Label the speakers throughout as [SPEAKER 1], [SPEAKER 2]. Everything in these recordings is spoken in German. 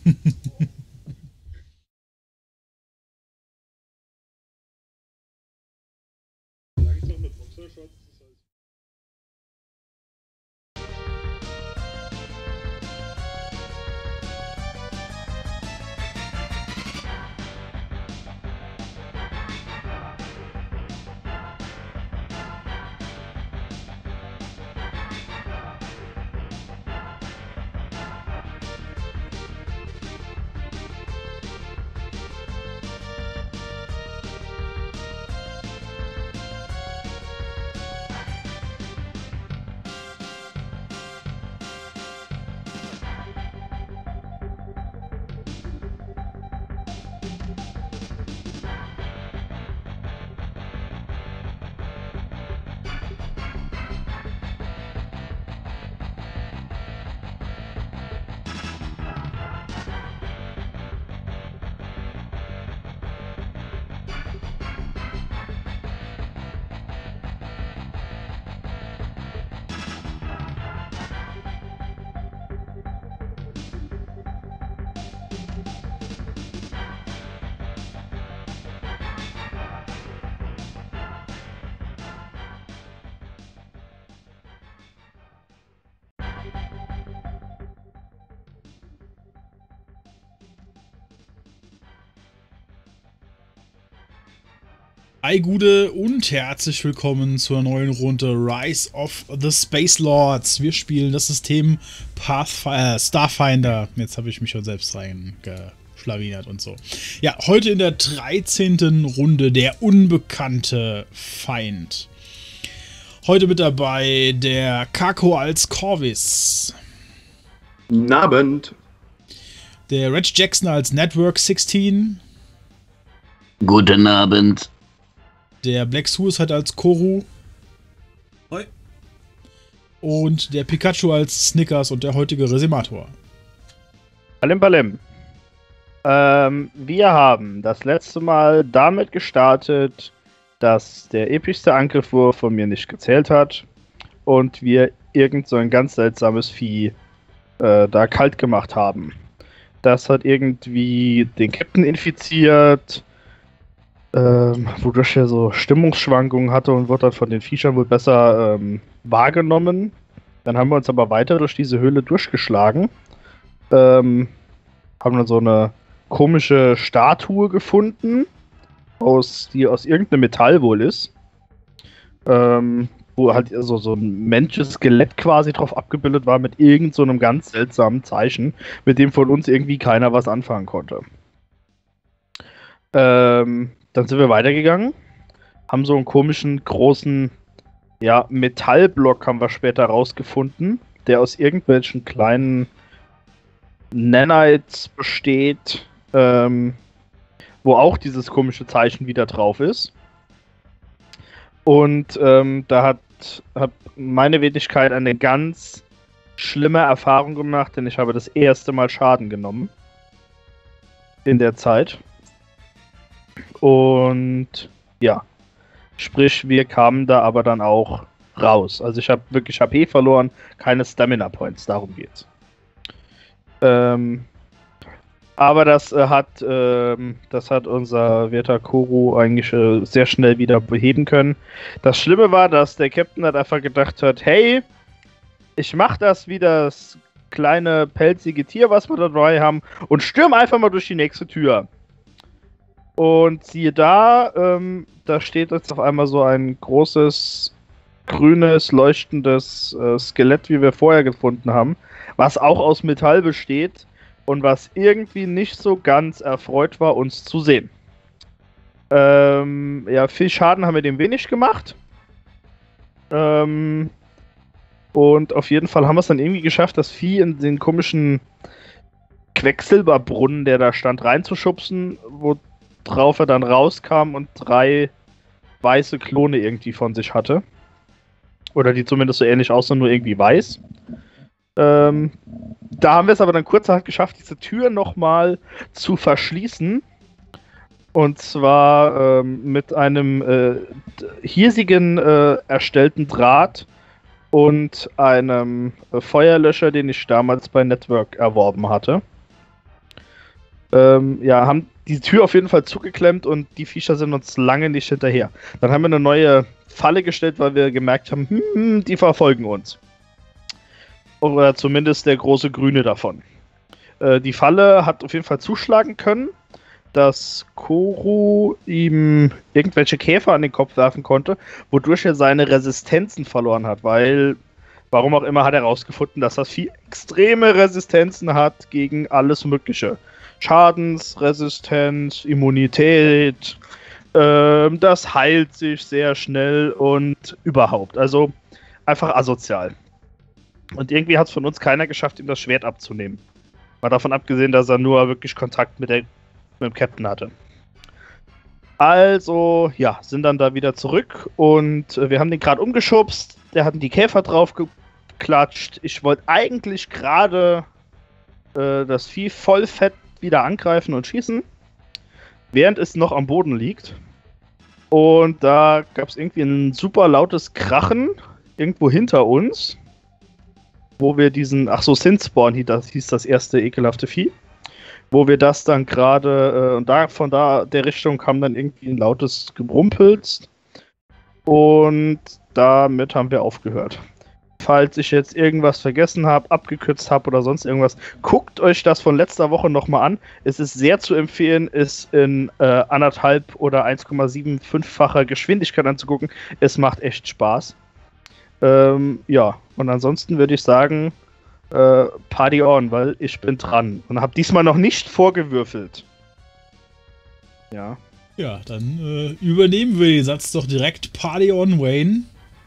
[SPEAKER 1] Hi Gude und herzlich willkommen zur neuen Runde Rise of the Space Lords. Wir spielen das System Starfinder. Jetzt habe ich mich schon selbst reingeschlawinert und so. Ja, heute in der 13. Runde der unbekannte Feind. Heute mit dabei der Kako als Corvus.
[SPEAKER 2] Guten Abend.
[SPEAKER 1] Der Reg Jackson als Network 16.
[SPEAKER 3] Guten Abend.
[SPEAKER 1] Der Black Suicide als Koru.
[SPEAKER 4] Hoi.
[SPEAKER 1] Und der Pikachu als Snickers und der heutige Resimator.
[SPEAKER 5] Palim Palim. Wir haben das letzte Mal damit gestartet, dass der epischste Angriffwurf von mir nicht gezählt hat und wir irgend so ein ganz seltsames Vieh da kalt gemacht haben. Das hat irgendwie den Captain infiziert, wodurch er so Stimmungsschwankungen hatte und wurde dann von den Viechern wohl besser wahrgenommen. Dann haben wir uns aber weiter durch diese Höhle durchgeschlagen. Haben dann so eine komische Statue gefunden, die aus irgendeinem Metall wohl ist. Wo halt so ein Menschenskelett quasi drauf abgebildet war mit irgend so einem ganz seltsamen Zeichen, mit dem von uns irgendwie keiner was anfangen konnte. Dann sind wir weitergegangen, haben so einen komischen, großen, ja, Metallblock haben wir später rausgefunden, der aus irgendwelchen kleinen Nanites besteht, wo auch dieses komische Zeichen wieder drauf ist. Und da hat meine Wenigkeit eine ganz schlimme Erfahrung gemacht, denn ich habe das erste Mal Schaden genommen in der Zeit. Und ja, sprich, wir kamen da aber dann auch raus. Also ich habe wirklich HP verloren, keine Stamina Points, darum geht's. Aber das hat unser werter Koru eigentlich sehr schnell wieder beheben können. Das Schlimme war, dass der Captain halt einfach gedacht hat, hey, ich mach das wie das kleine pelzige Tier, was wir da dabei haben, und stürm einfach mal durch die nächste Tür. Und siehe da, da steht jetzt auf einmal so ein großes, grünes, leuchtendes Skelett, wie wir vorher gefunden haben, was auch aus Metall besteht und was irgendwie nicht so ganz erfreut war, uns zu sehen. Ja, viel Schaden haben wir dem wenig gemacht. Und auf jeden Fall haben wir es dann irgendwie geschafft, das Vieh in den komischen Quecksilberbrunnen, der da stand, reinzuschubsen, worauf er dann rauskam und 3 weiße Klone irgendwie von sich hatte. Oder die zumindest so ähnlich aussehen, nur irgendwie weiß. Da haben wir es aber dann kurzerhand geschafft, diese Tür nochmal zu verschließen. Und zwar mit einem hiesigen erstellten Draht und einem Feuerlöscher, den ich damals bei Network erworben hatte. Ja, haben die Tür auf jeden Fall zugeklemmt und die Viecher sind uns lange nicht hinterher. Dann haben wir eine neue Falle gestellt, weil wir gemerkt haben, die verfolgen uns. Oder zumindest der große Grüne davon. Die Falle hat auf jeden Fall zuschlagen können, dass Koru ihm irgendwelche Käfer an den Kopf werfen konnte, wodurch er seine Resistenzen verloren hat, weil, warum auch immer, hat er herausgefunden, dass das Vieh extreme Resistenzen hat gegen alles Mögliche. Schadensresistenz, Immunität, das heilt sich sehr schnell und überhaupt. Also einfach asozial. Und irgendwie hat es von uns keiner geschafft, ihm das Schwert abzunehmen. Mal davon abgesehen, dass er nur wirklich Kontakt mit dem Captain hatte. Also, ja, sind dann da wieder zurück und wir haben den gerade umgeschubst. Der hatten die Käfer drauf geklatscht. Ich wollte eigentlich gerade das Vieh voll fett wieder angreifen und schießen, während es noch am Boden liegt. Und da gab es irgendwie ein super lautes Krachen irgendwo hinter uns, wo wir diesen, Synthspawn hieß das erste ekelhafte Vieh, wo wir das dann gerade, und von der Richtung kam dann irgendwie ein lautes Gebrumpels und damit haben wir aufgehört. Falls ich jetzt irgendwas vergessen habe, abgekürzt habe oder sonst irgendwas, guckt euch das von letzter Woche nochmal an. Es ist sehr zu empfehlen, es in 1,5 oder 1,75-facher Geschwindigkeit anzugucken. Es macht echt Spaß. Ja, und ansonsten würde ich sagen, Party on, weil ich bin dran und habe diesmal noch nicht vorgewürfelt. Ja.
[SPEAKER 1] Ja, dann übernehmen wir den Satz doch direkt. Party on, Wayne.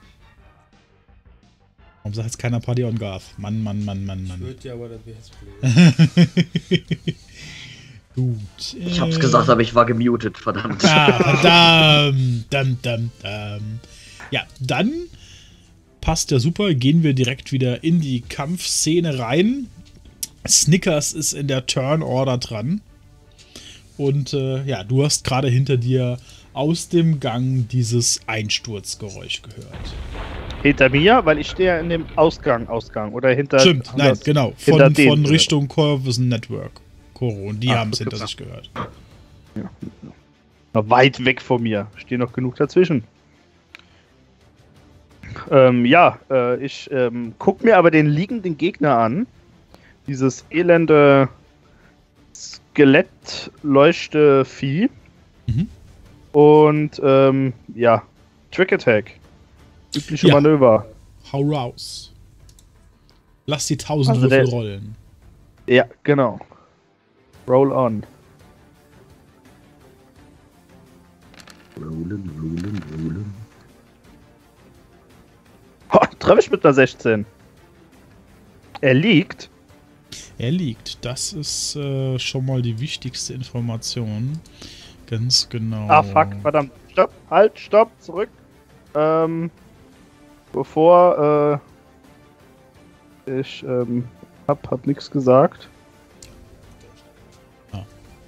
[SPEAKER 1] Warum sagt jetzt keiner Party on Garth? Mann.
[SPEAKER 4] Ich würde ja, aber das wäre jetzt blöd.
[SPEAKER 1] Gut.
[SPEAKER 3] Ich hab's gesagt, aber ich war gemutet, verdammt.
[SPEAKER 1] Verdammt. Ja, dann passt ja super. Gehen wir direkt wieder in die Kampfszene rein. Snickers ist in der Turn-Order dran. Und ja, du hast gerade hinter dir aus dem Gang dieses Einsturzgeräusch gehört.
[SPEAKER 5] Hinter mir, weil ich stehe ja in dem Ausgang oder hinter...
[SPEAKER 1] Stimmt, nein, genau. Von
[SPEAKER 5] denen,
[SPEAKER 1] Richtung Corvision Network. Koro, und die haben es hinter sich gehört.
[SPEAKER 5] Ja. Noch weit weg von mir. Stehe noch genug dazwischen. Ich guck mir aber den liegenden Gegner an. Dieses elende Skelett-Leuchte-Vieh.
[SPEAKER 1] Mhm.
[SPEAKER 5] Und, Trick Attack. Übliche Manöver.
[SPEAKER 1] Hau raus. Lass die 1000
[SPEAKER 5] Also
[SPEAKER 1] Würfel rollen.
[SPEAKER 5] Ja, genau. Roll on.
[SPEAKER 3] Rollen.
[SPEAKER 5] Treffe ich mit einer 16. Er liegt.
[SPEAKER 1] Er liegt. Das ist schon mal die wichtigste Information. Ganz genau.
[SPEAKER 5] Ah, fuck, verdammt. Stopp, halt, stopp, zurück. Bevor, ich, hab nichts gesagt.
[SPEAKER 1] Ah.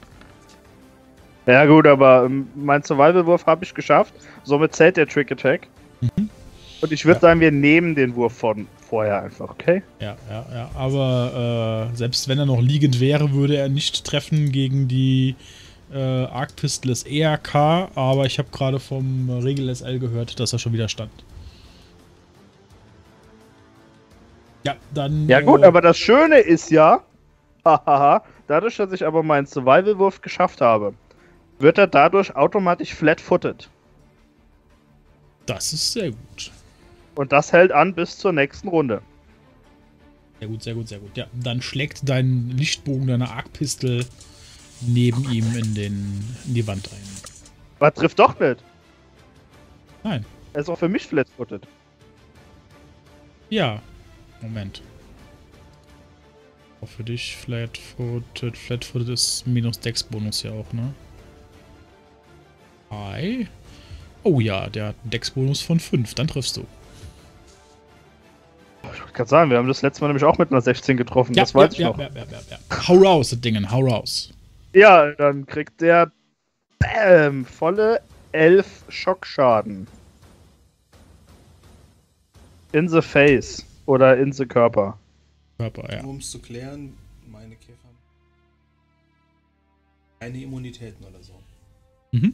[SPEAKER 5] Ja gut, aber mein Survival-Wurf habe ich geschafft. Somit zählt der Trick Attack.
[SPEAKER 1] Mhm.
[SPEAKER 5] Und ich würde sagen, wir nehmen den Wurf von vorher einfach, okay?
[SPEAKER 1] Ja. Aber selbst wenn er noch liegend wäre, würde er nicht treffen gegen die Arc Pistol ist ERK, aber ich habe gerade vom Regel SL gehört, dass er schon wieder stand. Ja, dann...
[SPEAKER 5] Ja gut, aber das Schöne ist ja, dadurch, dass ich aber meinen Survival-Wurf geschafft habe, wird er dadurch automatisch flat-footed.
[SPEAKER 1] Das ist sehr gut.
[SPEAKER 5] Und das hält an bis zur nächsten Runde.
[SPEAKER 1] Sehr gut. Ja, dann schlägt dein Lichtbogen deiner Arc Pistol neben ihm in die Wand ein.
[SPEAKER 5] Was trifft doch nicht?
[SPEAKER 1] Nein.
[SPEAKER 5] Er ist auch für mich flat-footed.
[SPEAKER 1] Ja. Moment. Auch für dich Flat-Footed. Flat-Footed ist minus Dex-Bonus ja auch, ne? Hi. Oh ja, der hat einen Dex-Bonus von 5. Dann triffst du.
[SPEAKER 5] Ich wollte gerade sagen, wir haben das letzte Mal nämlich auch mit einer 16 getroffen. Das weiß ich noch.
[SPEAKER 1] Ja. Hau raus, das Ding, hau raus.
[SPEAKER 5] Ja, dann kriegt der volle 11 Schockschaden. In the face. Oder in the Körper.
[SPEAKER 1] Körper, ja.
[SPEAKER 4] Nur um es zu klären, meine Käfer. Keine Immunitäten oder so.
[SPEAKER 1] Mhm.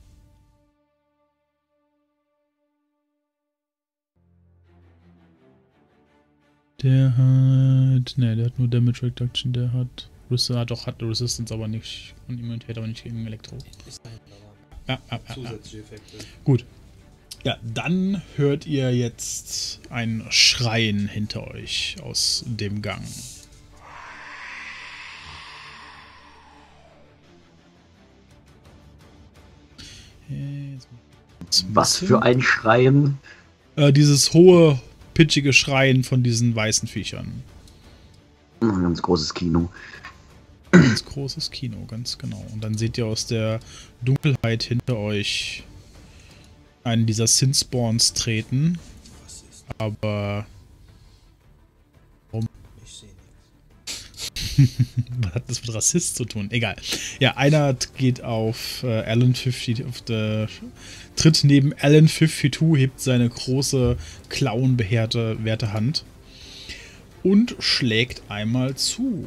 [SPEAKER 1] Der hat. Ne, der hat nur Damage Reduction, der hat. Hat Resistance, aber nicht. Und Immunität, aber nicht gegen Elektro.
[SPEAKER 4] Ist dahin, aber
[SPEAKER 1] Ja.
[SPEAKER 4] zusätzliche Effekte.
[SPEAKER 1] Gut. Ja, dann hört ihr jetzt ein Schreien hinter euch aus dem Gang.
[SPEAKER 3] Was für ein Schreien.
[SPEAKER 1] Dieses hohe, pitchige Schreien von diesen weißen Viechern.
[SPEAKER 3] Ein ganz großes Kino.
[SPEAKER 1] Ganz großes Kino, ganz genau. Und dann seht ihr aus der Dunkelheit hinter euch einen dieser Synthspawns treten.
[SPEAKER 4] Was ist?
[SPEAKER 1] Aber
[SPEAKER 4] Ich sehe
[SPEAKER 1] was hat das mit Rassist zu tun? Egal. Ja, einer geht auf Alan 50, tritt neben Alan 52, hebt seine große, klauenbehaarte Hand und schlägt einmal zu.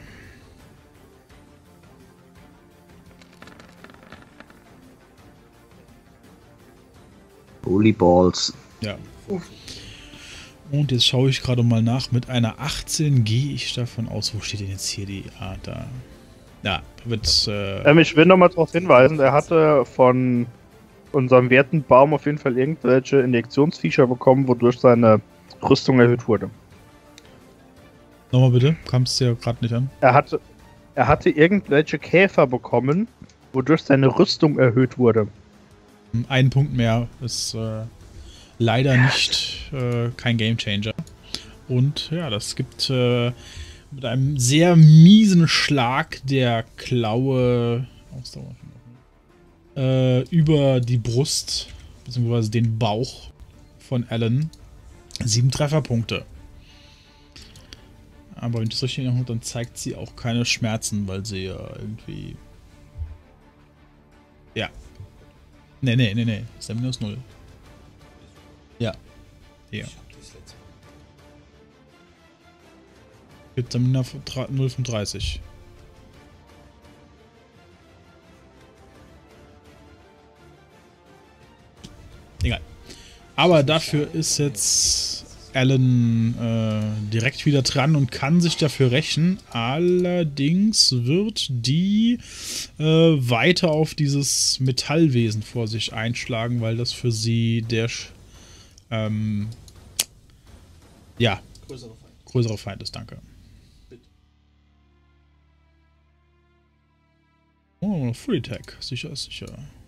[SPEAKER 3] Holy Balls.
[SPEAKER 1] Ja. Und jetzt schaue ich gerade mal nach. Mit einer 18 gehe ich davon aus. Wo steht denn jetzt hier die da? Ja, wird.
[SPEAKER 5] Ich will nochmal darauf hinweisen, er hatte von unserem werten Baum auf jeden Fall irgendwelche Injektionsfeature bekommen, wodurch seine Rüstung erhöht wurde.
[SPEAKER 1] Nochmal bitte, kam es dir gerade nicht an.
[SPEAKER 5] Er hatte irgendwelche Käfer bekommen, wodurch seine Rüstung erhöht wurde.
[SPEAKER 1] Ein Punkt mehr ist leider nicht kein Gamechanger. Und ja, das gibt mit einem sehr miesen Schlag der Klaue über die Brust bzw. den Bauch von Alan 7 Trefferpunkte. Aber wenn ich das richtig erinnere, dann zeigt sie auch keine Schmerzen, weil sie ja irgendwie... Ja. Nee. Ist ja minus 0. Ja. Hier.
[SPEAKER 4] Ich hab das letzte Mal.
[SPEAKER 1] Gibt dann 0 von 30. Egal. Aber dafür ist jetzt Alan direkt wieder dran und kann sich dafür rächen. Allerdings wird die weiter auf dieses Metallwesen vor sich einschlagen, weil das für sie der größere Feind ist. Danke.
[SPEAKER 4] Bitte.
[SPEAKER 1] Oh, Full Attack. Sicher ist sicher.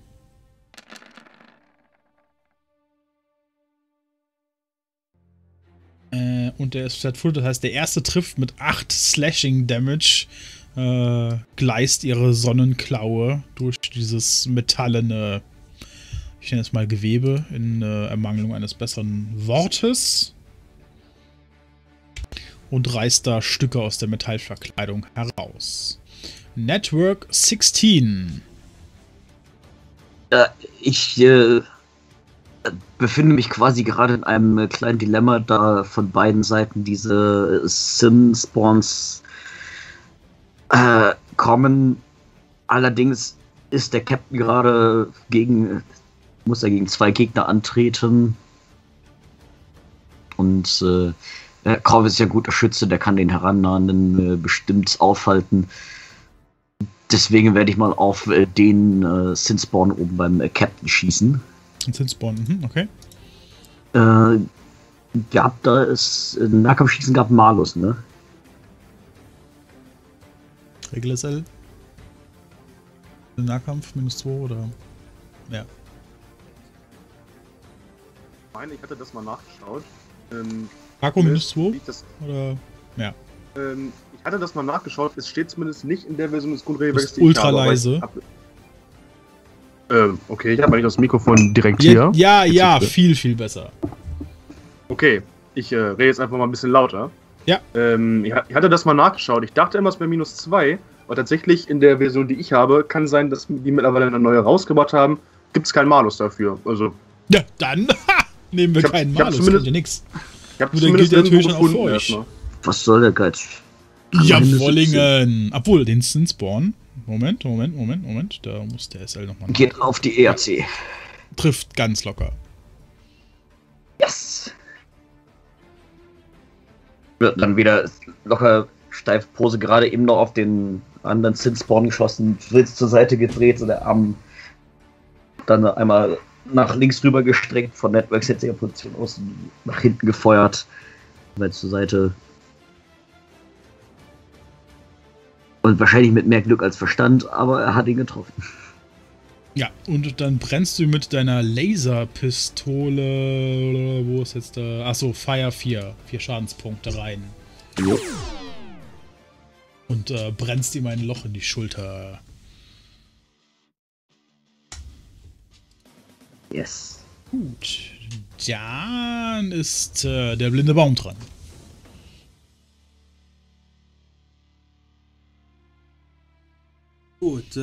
[SPEAKER 1] Und der ist Flat Full, das heißt, der erste trifft mit 8 Slashing Damage, gleist ihre Sonnenklaue durch dieses metallene, ich nenne es mal Gewebe, in Ermangelung eines besseren Wortes. Und reißt da Stücke aus der Metallverkleidung heraus. Network 16.
[SPEAKER 3] Ich befinde mich quasi gerade in einem kleinen Dilemma, da von beiden Seiten diese Sim-Spawns kommen. Allerdings ist der Captain gerade muss er gegen 2 Gegner antreten. Und Korv ist ja ein guter Schütze, der kann den Herannahenden bestimmt aufhalten. Deswegen werde ich mal auf den Sin-Spawn oben beim Captain schießen.
[SPEAKER 1] Zinsborn, okay.
[SPEAKER 3] Da ist Nahkampfschießen gab Malus, ne?
[SPEAKER 1] Regel SL. Nahkampf minus 2 oder? Ja.
[SPEAKER 2] Ich meine, ich hatte das mal nachgeschaut.
[SPEAKER 1] Akku minus 2?
[SPEAKER 2] Das,
[SPEAKER 1] Oder? Ja.
[SPEAKER 2] ich hatte das mal nachgeschaut, es steht zumindest nicht in der Version des Grundregelwerks,
[SPEAKER 1] Ist ultra leise.
[SPEAKER 2] Okay, ich habe eigentlich das Mikrofon direkt hier.
[SPEAKER 1] Ja, viel besser.
[SPEAKER 2] Okay, ich rede jetzt einfach mal ein bisschen lauter.
[SPEAKER 1] Ja.
[SPEAKER 2] Ich hatte das mal nachgeschaut. Ich dachte immer, es wäre minus 2, aber tatsächlich in der Version, die ich habe, kann sein, dass die mittlerweile eine neue rausgebracht haben. Gibt es keinen Malus dafür. Also.
[SPEAKER 1] Ja, dann nehmen wir keinen Malus. Das
[SPEAKER 2] zumindest
[SPEAKER 1] nix.
[SPEAKER 2] Ich habe
[SPEAKER 1] Dann gilt der natürlich dann auch für euch.
[SPEAKER 3] Was soll der Geiz?
[SPEAKER 1] Jawollingen. Obwohl, den Sinspawn, Moment. Da muss der SL nochmal.
[SPEAKER 3] Geht auf die ERC.
[SPEAKER 1] Trifft ganz locker.
[SPEAKER 3] Yes! Wird dann wieder locker steif Pose, gerade eben noch auf den anderen Zinspawn geschossen, Fritz zur Seite gedreht, so der Arm dann einmal nach links rüber gestreckt, von Networks jetzt ihre Position aus nach hinten gefeuert, weil zur Seite. Und wahrscheinlich mit mehr Glück als Verstand, aber er hat ihn getroffen.
[SPEAKER 1] Ja, und dann brennst du mit deiner Laserpistole. Wo ist jetzt da? Achso, Fire 4. 4 Schadenspunkte rein.
[SPEAKER 3] Jo.
[SPEAKER 1] Und brennst ihm ein Loch in die Schulter.
[SPEAKER 3] Yes.
[SPEAKER 1] Gut. Dann ist der blinde Baum dran.
[SPEAKER 4] Gut,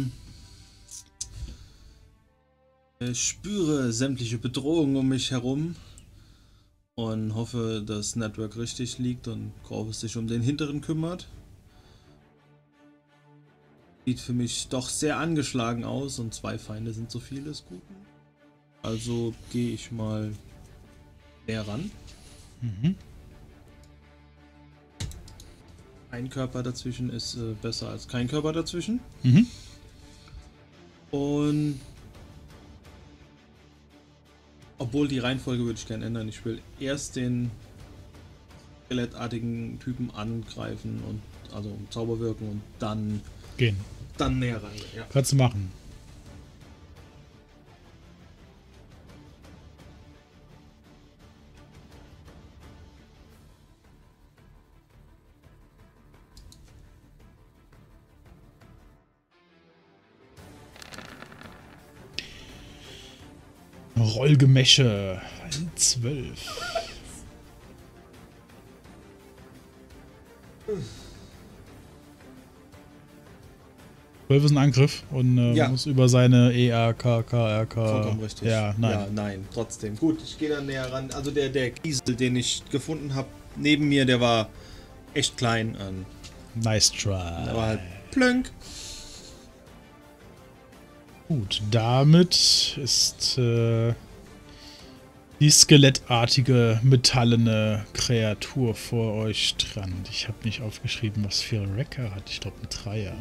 [SPEAKER 4] ich spüre sämtliche Bedrohungen um mich herum und hoffe, dass Network richtig liegt und Corvus sich um den hinteren kümmert. Sieht für mich doch sehr angeschlagen aus und 2 Feinde sind so viel des Guten. Also gehe ich mal näher ran.
[SPEAKER 1] Mhm.
[SPEAKER 4] Ein Körper dazwischen ist besser als kein Körper dazwischen.
[SPEAKER 1] Mhm.
[SPEAKER 4] Und obwohl die Reihenfolge würde ich gerne ändern. Ich will erst den skelettartigen Typen angreifen und also Zauber wirken und dann
[SPEAKER 1] Gehen.
[SPEAKER 4] näher ran. Ja.
[SPEAKER 1] Kannst du machen. Rollgemäsche. 12. Zwölf ist ein Angriff und
[SPEAKER 4] Ja.
[SPEAKER 1] muss über seine ERK.
[SPEAKER 4] Vollkommen richtig.
[SPEAKER 1] Ja, nein.
[SPEAKER 4] Ja, nein, trotzdem. Gut, ich gehe dann näher ran. Also der Kiesel, den ich gefunden habe, neben mir, der war echt klein.
[SPEAKER 1] Nice
[SPEAKER 4] Der
[SPEAKER 1] try.
[SPEAKER 4] war halt plönk.
[SPEAKER 1] Gut, damit ist die skelettartige, metallene Kreatur vor euch dran. Ich habe nicht aufgeschrieben, was für ein Wrecker hat. Ich glaube, ein Dreier.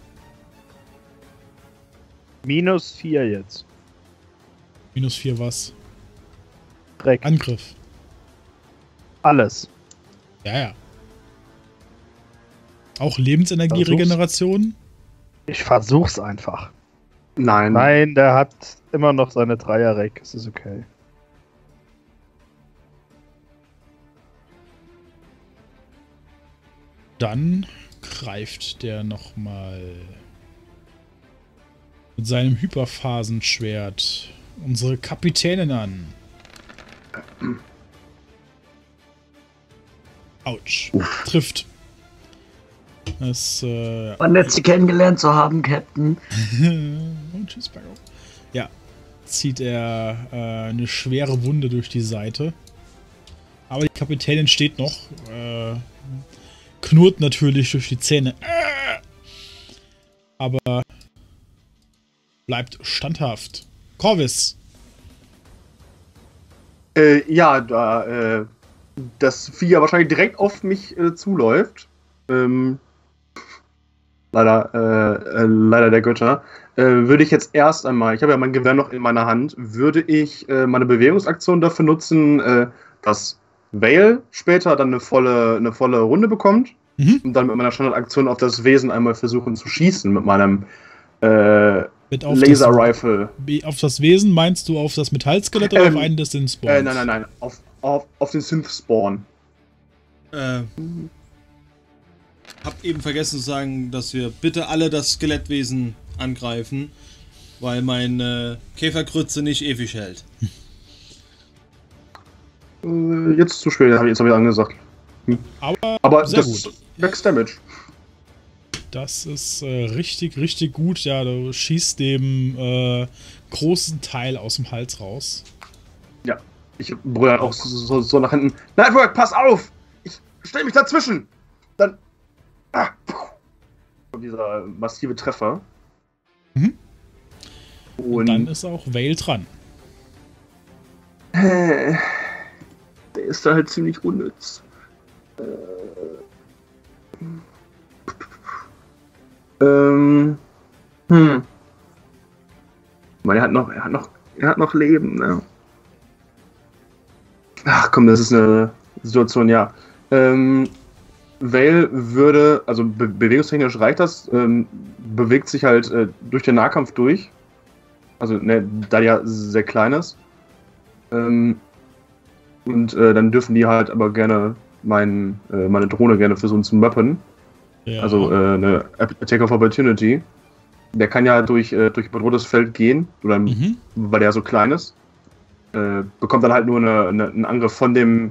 [SPEAKER 5] -4 jetzt.
[SPEAKER 1] -4 was?
[SPEAKER 5] Dreck.
[SPEAKER 1] Angriff.
[SPEAKER 5] Alles.
[SPEAKER 1] Ja. Auch Lebensenergieregeneration?
[SPEAKER 5] Ich versuch's einfach.
[SPEAKER 2] Nein.
[SPEAKER 5] Nein, der hat immer noch seine Dreier-Reck. Es ist okay.
[SPEAKER 1] Dann greift der nochmal mit seinem Hyperphasenschwert unsere Kapitänin an. Autsch. Trifft. Das,
[SPEAKER 3] War nett, Sie kennengelernt zu haben, Captain.
[SPEAKER 1] und tschüss, Paco. Ja, zieht er eine schwere Wunde durch die Seite. Aber die Kapitänin steht noch. Knurrt natürlich durch die Zähne. Aber bleibt standhaft. Corvus.
[SPEAKER 2] Ja, da das Vieh ja wahrscheinlich direkt auf mich zuläuft. Leider der Götter. Würde ich jetzt erst einmal, ich habe ja mein Gewehr noch in meiner Hand, würde ich meine Bewegungsaktion dafür nutzen, dass Vale später dann eine volle Runde bekommt und dann mit meiner Standardaktion auf das Wesen einmal versuchen zu schießen mit meinem Laser-Rifle.
[SPEAKER 1] Auf das Wesen meinst du auf das Metallskelett oder auf einen des Synth-Spawns?
[SPEAKER 2] Nein. Auf den Synth-Spawn.
[SPEAKER 4] Hab eben vergessen zu sagen, dass wir bitte alle das Skelettwesen angreifen, weil mein Käferkrütze nicht ewig hält.
[SPEAKER 2] Jetzt zu spät, jetzt habe ich angesagt. Aber
[SPEAKER 1] sehr
[SPEAKER 2] das
[SPEAKER 1] gut.
[SPEAKER 2] Max Damage.
[SPEAKER 1] Das ist richtig gut. Ja, du schießt dem großen Teil aus dem Hals raus.
[SPEAKER 2] Ja, ich brülle auch so nach hinten. Network, pass auf! Ich stell mich dazwischen! Dann. kommt dieser massive Treffer.
[SPEAKER 1] Mhm.
[SPEAKER 2] Und
[SPEAKER 1] dann ist auch Vale dran.
[SPEAKER 2] der ist da halt ziemlich unnütz. Ich meine, er hat noch Leben, ne? Ach komm, das ist eine Situation, ja. Vale würde, also bewegungstechnisch reicht das, bewegt sich halt durch den Nahkampf durch. Also, ne, da die ja sehr klein ist. Und dann dürfen die halt aber gerne meine Drohne gerne versuchen zu mappen.
[SPEAKER 1] Ja.
[SPEAKER 2] Also eine Attack of Opportunity. Der kann ja durch bedrohtes Feld gehen, oder, weil der so klein ist. Bekommt dann halt nur einen Angriff von dem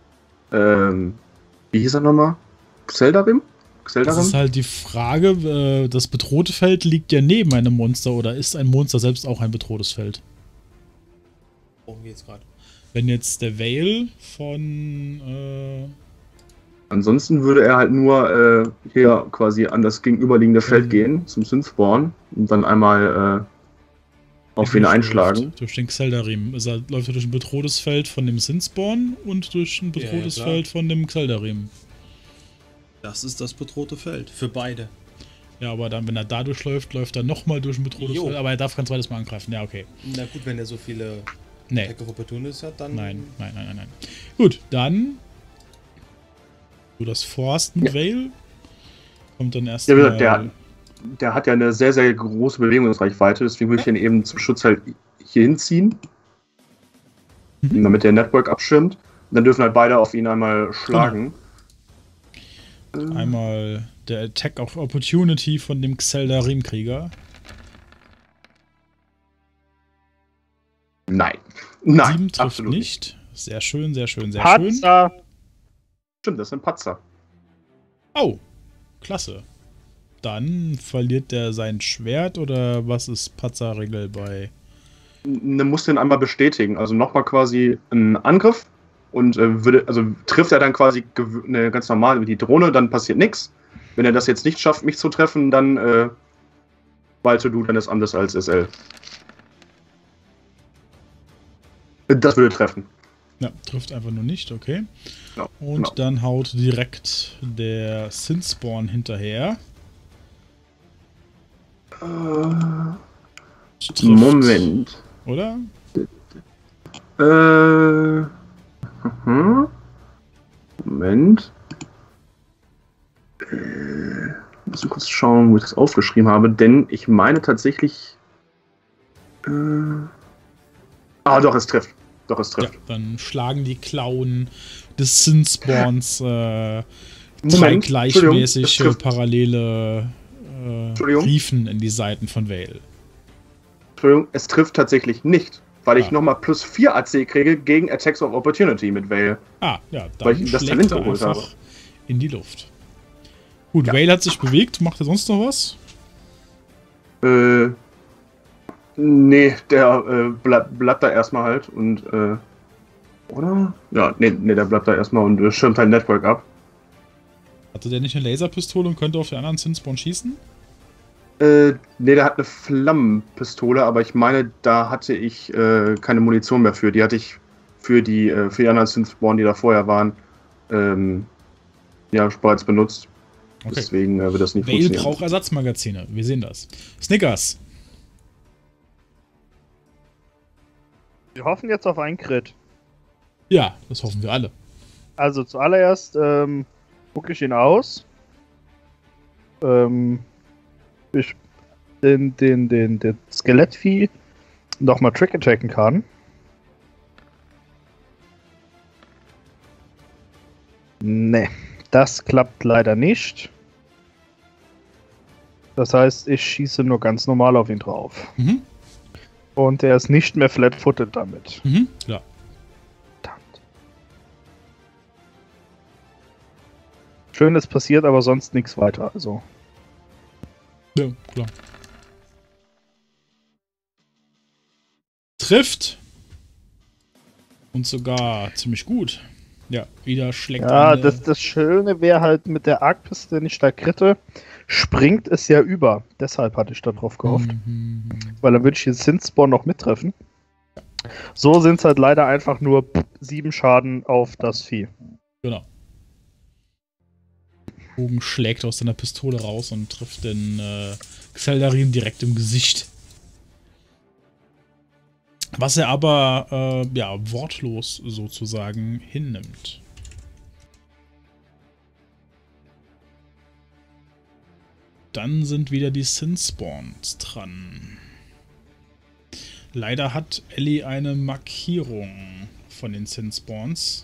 [SPEAKER 2] wie hieß er nochmal? Xeldarim?
[SPEAKER 1] Das ist halt die Frage, das bedrohte Feld liegt ja neben einem Monster oder ist ein Monster selbst auch ein bedrohtes Feld?
[SPEAKER 4] Worum geht's gerade?
[SPEAKER 1] Wenn jetzt der Vale von
[SPEAKER 2] ansonsten würde er halt nur hier quasi an das gegenüberliegende Feld gehen, zum Synthborn, und dann einmal auf ihn einschlagen.
[SPEAKER 1] Durch den Xeldarim. Also läuft er durch ein bedrohtes Feld von dem Synthborn und durch ein bedrohtes Feld von dem Xeldarim.
[SPEAKER 4] Das ist das bedrohte Feld. Für beide.
[SPEAKER 1] Ja, aber dann, wenn er da durchläuft, läuft er nochmal durch ein bedrohtes Feld. Aber er darf kein zweites Mal angreifen. Ja, okay.
[SPEAKER 4] Na gut, wenn er so viele Attack of Opportunities hat, dann...
[SPEAKER 1] Nein. Gut, dann du das Forst mit Vale. Kommt dann erst
[SPEAKER 2] Ja, der hat ja eine sehr, sehr große Bewegungsreichweite, deswegen würde ich ihn eben zum Schutz halt hier hinziehen. Damit der Network abschirmt. Und dann dürfen halt beide auf ihn einmal schlagen.
[SPEAKER 1] Einmal der Attack of Opportunity von dem Xeldarim-Krieger.
[SPEAKER 2] Nein,
[SPEAKER 1] 7 trifft
[SPEAKER 2] absolut
[SPEAKER 1] nicht. Sehr schön, sehr schön, sehr
[SPEAKER 5] Patzer.
[SPEAKER 1] schön.
[SPEAKER 2] Stimmt, das sind Patzer.
[SPEAKER 1] Oh, klasse. Dann verliert der sein Schwert oder was ist Patzer-Regel bei?
[SPEAKER 2] Muss den einmal bestätigen, also nochmal quasi einen Angriff und trifft er dann quasi ganz normal wie die Drohne, dann passiert nichts. Wenn er das jetzt nicht schafft, mich zu treffen, dann walte du deines Amtes als SL. Das würde treffen.
[SPEAKER 1] Ja, trifft einfach nur nicht, okay.
[SPEAKER 2] Genau,
[SPEAKER 1] und dann haut direkt der Synthspawn hinterher. Trifft,
[SPEAKER 2] Moment.
[SPEAKER 1] oder?
[SPEAKER 2] Moment. Muss ich kurz schauen, wo ich das aufgeschrieben habe, denn ich meine tatsächlich. Doch, es trifft. Ja,
[SPEAKER 1] dann schlagen die Klauen des Synthspawns drei gleichmäßig parallele Riefen in die Seiten von Vale.
[SPEAKER 2] Entschuldigung, es trifft tatsächlich nicht, weil ich nochmal +4 AC kriege gegen Attacks of Opportunity mit Vale.
[SPEAKER 1] Ja, dann
[SPEAKER 2] weil ich das Talent geholt habe.
[SPEAKER 1] In die Luft. Gut, Vale hat sich bewegt. Macht er sonst noch was?
[SPEAKER 2] Nee, der bleibt da erstmal halt und oder? Ja, nee, der bleibt da erstmal und schirmt halt Network ab.
[SPEAKER 1] Hatte der nicht eine Laserpistole und könnte auf den anderen Synthspawn schießen?
[SPEAKER 2] Nee, der hat eine Flammenpistole, aber ich meine, da hatte ich keine Munition mehr für. Die hatte ich für die anderen Synthspawn, die da vorher waren, bereits benutzt. Okay. Deswegen wird das nicht funktionieren.
[SPEAKER 1] Vale braucht Ersatzmagazine, wir sehen das. Snickers.
[SPEAKER 5] Wir hoffen jetzt auf einen Crit.
[SPEAKER 1] Ja, das hoffen wir alle.
[SPEAKER 5] Also zuallererst gucke ich ihn aus. Ich den Skelettvieh nochmal Trick-Attacken kann. Ne, das klappt leider nicht. Das heißt, ich schieße nur ganz normal auf ihn drauf.
[SPEAKER 1] Mhm.
[SPEAKER 5] Und er ist nicht mehr flat-footed damit.
[SPEAKER 1] Mhm, klar.
[SPEAKER 5] Verdammt. Schön, es passiert aber sonst nichts weiter. Also.
[SPEAKER 1] Ja, klar. Trifft. Und sogar ziemlich gut. Ja, wieder schlägt
[SPEAKER 5] Ja,
[SPEAKER 1] eine-
[SPEAKER 5] das Schöne wäre halt mit der Argpiste, wenn ich da kritte, springt es ja über. Deshalb hatte ich da drauf gehofft.
[SPEAKER 1] Mhm.
[SPEAKER 5] Weil dann würde ich den Synthspawn noch mittreffen. So sind es halt leider einfach nur 7 Schaden auf das Vieh.
[SPEAKER 1] Genau. Bogen schlägt aus seiner Pistole raus und trifft den Xeldarin direkt im Gesicht. Was er aber ja, wortlos sozusagen hinnimmt. Dann sind wieder die Synthspawns dran. Leider hat Ellie eine Markierung von den Synthspawns.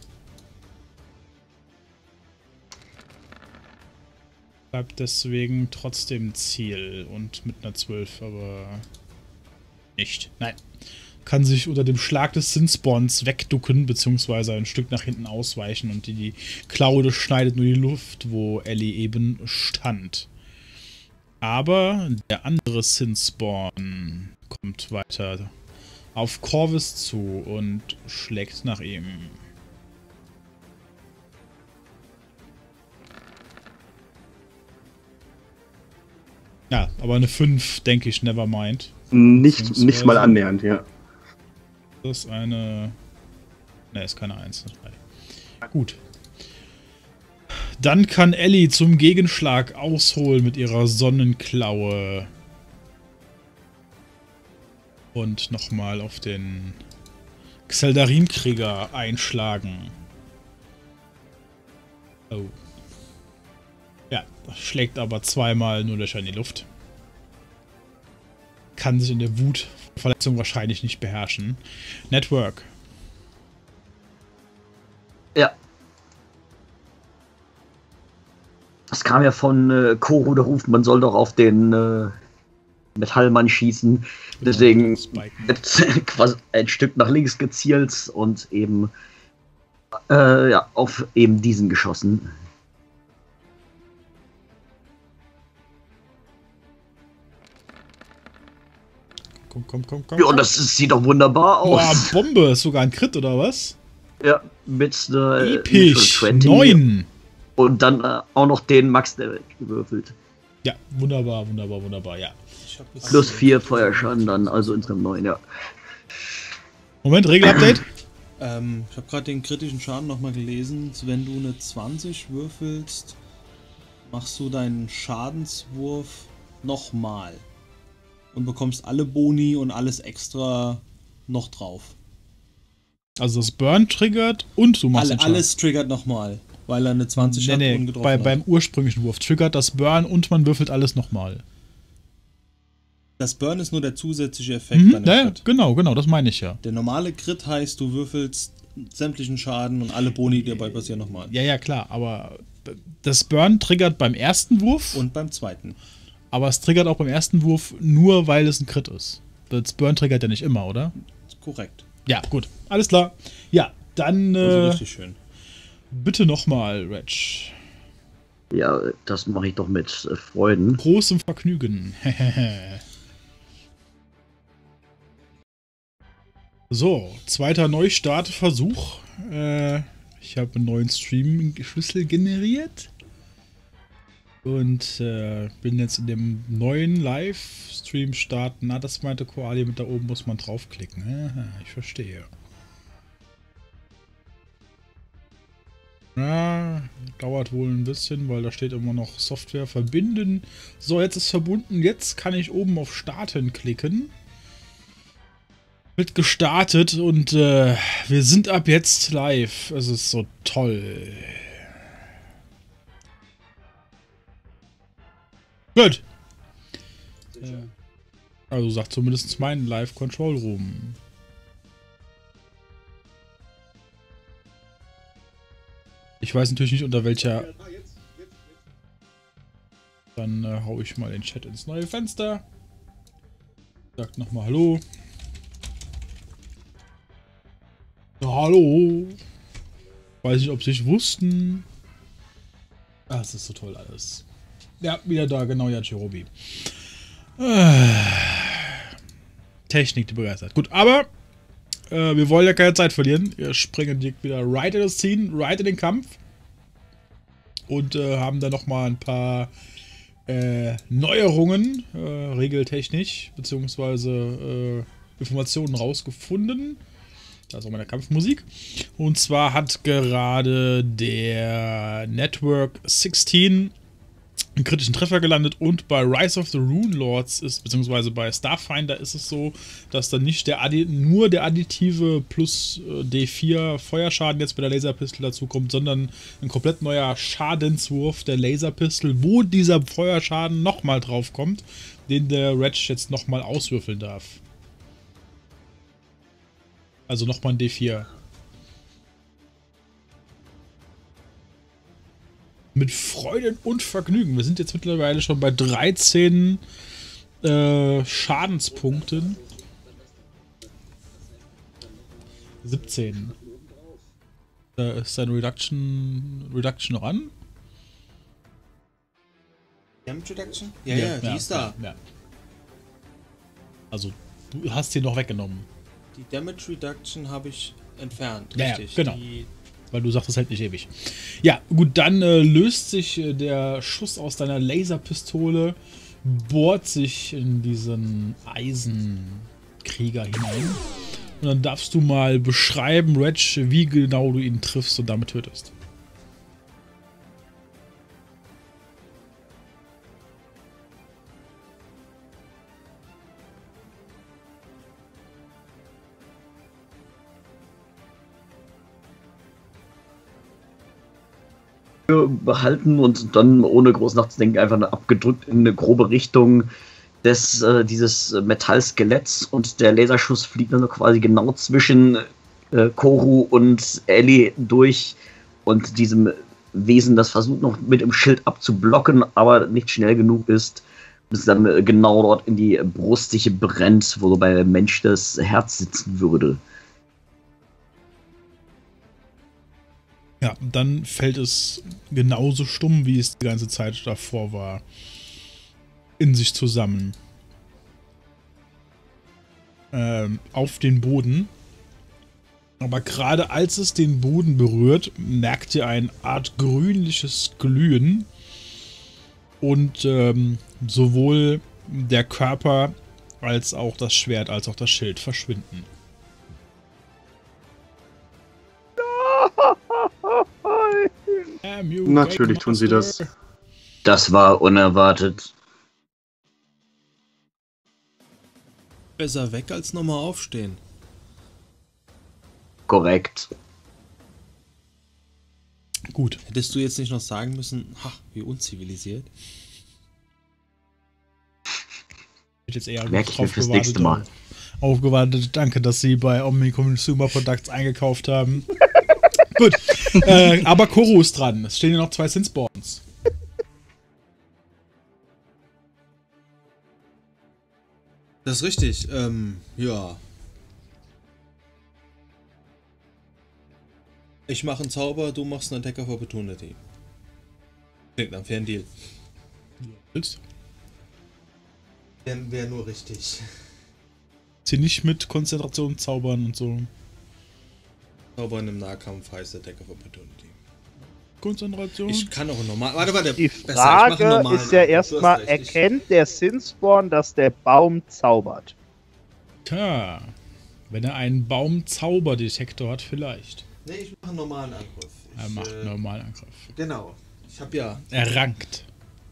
[SPEAKER 1] Bleibt deswegen trotzdem Ziel und mit einer 12, aber nicht. Nein. Kann sich unter dem Schlag des Synthspawns wegducken, beziehungsweise ein Stück nach hinten ausweichen und die Klaue schneidet nur die Luft, wo Ellie eben stand. Aber der andere Synthspawn kommt weiter auf Corvus zu und schlägt nach ihm. Ja, aber eine 5, denke ich, never mind.
[SPEAKER 2] Nicht mal annähernd, ja.
[SPEAKER 1] Das ist eine... Ne, ist keine 1. Gut. Dann kann Ellie zum Gegenschlag ausholen mit ihrer Sonnenklaue. Und nochmal auf den Xeldarim-Krieger einschlagen. Oh. Ja, das schlägt aber zweimal nur Löcher in die Luft. Kann sich in der Wut Verletzung wahrscheinlich nicht beherrschen. Network.
[SPEAKER 3] Ja. Es kam ja von Koro der Ruf, man soll doch auf den Metallmann schießen. Deswegen wird quasi ein Stück nach links gezielt und eben ja, auf eben diesen geschossen.
[SPEAKER 1] Komm.
[SPEAKER 3] Ja, das sieht doch wunderbar
[SPEAKER 1] Boah,
[SPEAKER 3] aus.
[SPEAKER 1] Bombe. Ist sogar ein Crit, oder was?
[SPEAKER 3] Ja, mit einer
[SPEAKER 1] Episch.
[SPEAKER 3] 20
[SPEAKER 1] 9.
[SPEAKER 3] und dann auch noch den Max gewürfelt.
[SPEAKER 1] Ja, wunderbar, ja.
[SPEAKER 4] Ich hab
[SPEAKER 3] Plus 4 Feuerschaden dann, also insgesamt 9, ja.
[SPEAKER 1] Moment, Regelupdate.
[SPEAKER 4] Ich habe gerade den kritischen Schaden nochmal gelesen. Wenn du eine 20 würfelst, machst du deinen Schadenswurf nochmal. Und bekommst alle Boni und alles extra noch drauf.
[SPEAKER 1] Also das Burn triggert und du machst den Schaden.
[SPEAKER 4] Alles triggert nochmal, weil er eine 20 hat und getroffen hat.
[SPEAKER 1] Beim ursprünglichen Wurf triggert das Burn und man würfelt alles nochmal.
[SPEAKER 4] Das Burn ist nur der zusätzliche Effekt bei einem
[SPEAKER 1] Ja,
[SPEAKER 4] Crit.
[SPEAKER 1] genau, das meine ich ja.
[SPEAKER 4] Der normale Crit heißt, du würfelst sämtlichen Schaden und alle Boni, die dabei passieren, nochmal.
[SPEAKER 1] Ja, klar, aber das Burn triggert beim ersten Wurf,
[SPEAKER 4] Und beim zweiten.
[SPEAKER 1] aber es triggert auch beim ersten Wurf nur, weil es ein Crit ist. Das Burn triggert ja nicht immer, oder?
[SPEAKER 4] Korrekt.
[SPEAKER 1] Ja, gut, alles klar. Ja, dann
[SPEAKER 4] Also richtig schön.
[SPEAKER 1] bitte nochmal, Reg.
[SPEAKER 3] Ja, das mache ich doch mit Freuden.
[SPEAKER 1] Großem Vergnügen. So, zweiter Neustartversuch. Ich habe einen neuen Stream-Schlüssel generiert. Und bin jetzt in dem neuen Livestream starten. Na, das meinte Koali, mit da oben muss man draufklicken. Aha, ich verstehe. Ja, dauert wohl ein bisschen, weil da steht immer noch Software verbinden. So, jetzt ist verbunden. Jetzt kann ich oben auf Starten klicken. Wird gestartet und wir sind ab jetzt live. Es ist so toll. Gut. Also sagt zumindest mein Live-Control-Room. Ich weiß natürlich nicht, unter welcher... Dann hau ich mal den Chat ins neue Fenster. Sagt nochmal Hallo. Ja, hallo. Weiß nicht, ob sie es wussten. Ah, es ist so toll alles. Ja, wieder da, genau, ja, Cherobi. Technik, die begeistert. Gut, aber wir wollen ja keine Zeit verlieren. Wir springen direkt wieder right in das Scene, right in den Kampf. Und haben dann nochmal ein paar Neuerungen, regeltechnisch, beziehungsweise Informationen rausgefunden. Da ist auch meine Kampfmusik. Und zwar hat gerade der Network 16 einen kritischen Treffer gelandet und bei Rise of the Rune Lords ist, beziehungsweise bei Starfinder ist es so, dass dann nicht nur der additive plus D4 Feuerschaden jetzt bei der Laserpistole dazu kommt, sondern ein komplett neuer Schadenswurf der Laserpistole, wo dieser Feuerschaden nochmal drauf kommt, den der Ratch jetzt nochmal auswürfeln darf. Also nochmal ein D4. Mit Freude und Vergnügen. Wir sind jetzt mittlerweile schon bei 13 Schadenspunkten. 17. Da ist dein Reduction noch an?
[SPEAKER 4] Damage Reduction? Ja, die ist da.
[SPEAKER 1] Ja. Also, du hast sie noch weggenommen.
[SPEAKER 4] Die Damage Reduction habe ich entfernt,
[SPEAKER 1] ja,
[SPEAKER 4] richtig.
[SPEAKER 1] Ja, genau. Weil du sagst, das hält nicht ewig. Ja, gut, dann löst sich der Schuss aus deiner Laserpistole, bohrt sich in diesen Eisenkrieger hinein. Und dann darfst du mal beschreiben, Ratch, wie genau du ihn triffst und damit tötest.
[SPEAKER 3] Behalten und dann ohne groß nachzudenken einfach abgedrückt in eine grobe Richtung dieses Metallskeletts und der Laserschuss fliegt dann quasi genau zwischen Koru und Ellie durch und diesem Wesen, das versucht noch mit dem Schild abzublocken, aber nicht schnell genug ist, bis dann genau dort in die Brust sich brennt, wo bei der Mensch das Herz sitzen würde.
[SPEAKER 1] Ja, und dann fällt es genauso stumm, wie es die ganze Zeit davor war, in sich zusammen. Auf den Boden. Aber gerade als es den Boden berührt, merkt ihr eine Art grünliches Glühen. Und sowohl der Körper als auch das Schwert, als auch das Schild verschwinden.
[SPEAKER 2] Natürlich tun sie das.
[SPEAKER 3] Das war unerwartet.
[SPEAKER 4] Besser weg als nochmal aufstehen.
[SPEAKER 3] Korrekt.
[SPEAKER 1] Gut.
[SPEAKER 4] Hättest du jetzt nicht noch sagen müssen, ha, wie unzivilisiert?
[SPEAKER 1] Ich jetzt eher
[SPEAKER 3] merke ich mir fürs nächste Mal.
[SPEAKER 1] Aufgewartet. Danke, dass Sie bei Omni Consumer Products eingekauft haben. Gut. Aber Koru ist dran. Es stehen ja noch 2 Synthspawns.
[SPEAKER 4] Das ist richtig. Ja. Ich mache einen Zauber, du machst einen Attack of Opportunity. Klingt nach fairen Deal.
[SPEAKER 1] Willst?
[SPEAKER 4] Wäre nur richtig.
[SPEAKER 1] Sie nicht mit Konzentration zaubern und so.
[SPEAKER 4] Zaubern im Nahkampf heißt Attack of Opportunity.
[SPEAKER 1] Konzentration?
[SPEAKER 4] Ich kann auch normal. Warte.
[SPEAKER 5] Die Frage ist ja erstmal, erkennt der Synthspawn, dass der Baum zaubert?
[SPEAKER 1] Tja, wenn er einen Baum-Zauberdetektor hat, vielleicht.
[SPEAKER 4] Nee, ich mache einen normalen Angriff.
[SPEAKER 1] Er macht einen normalen Angriff.
[SPEAKER 4] Genau. Ich habe ja.
[SPEAKER 1] Er rankt.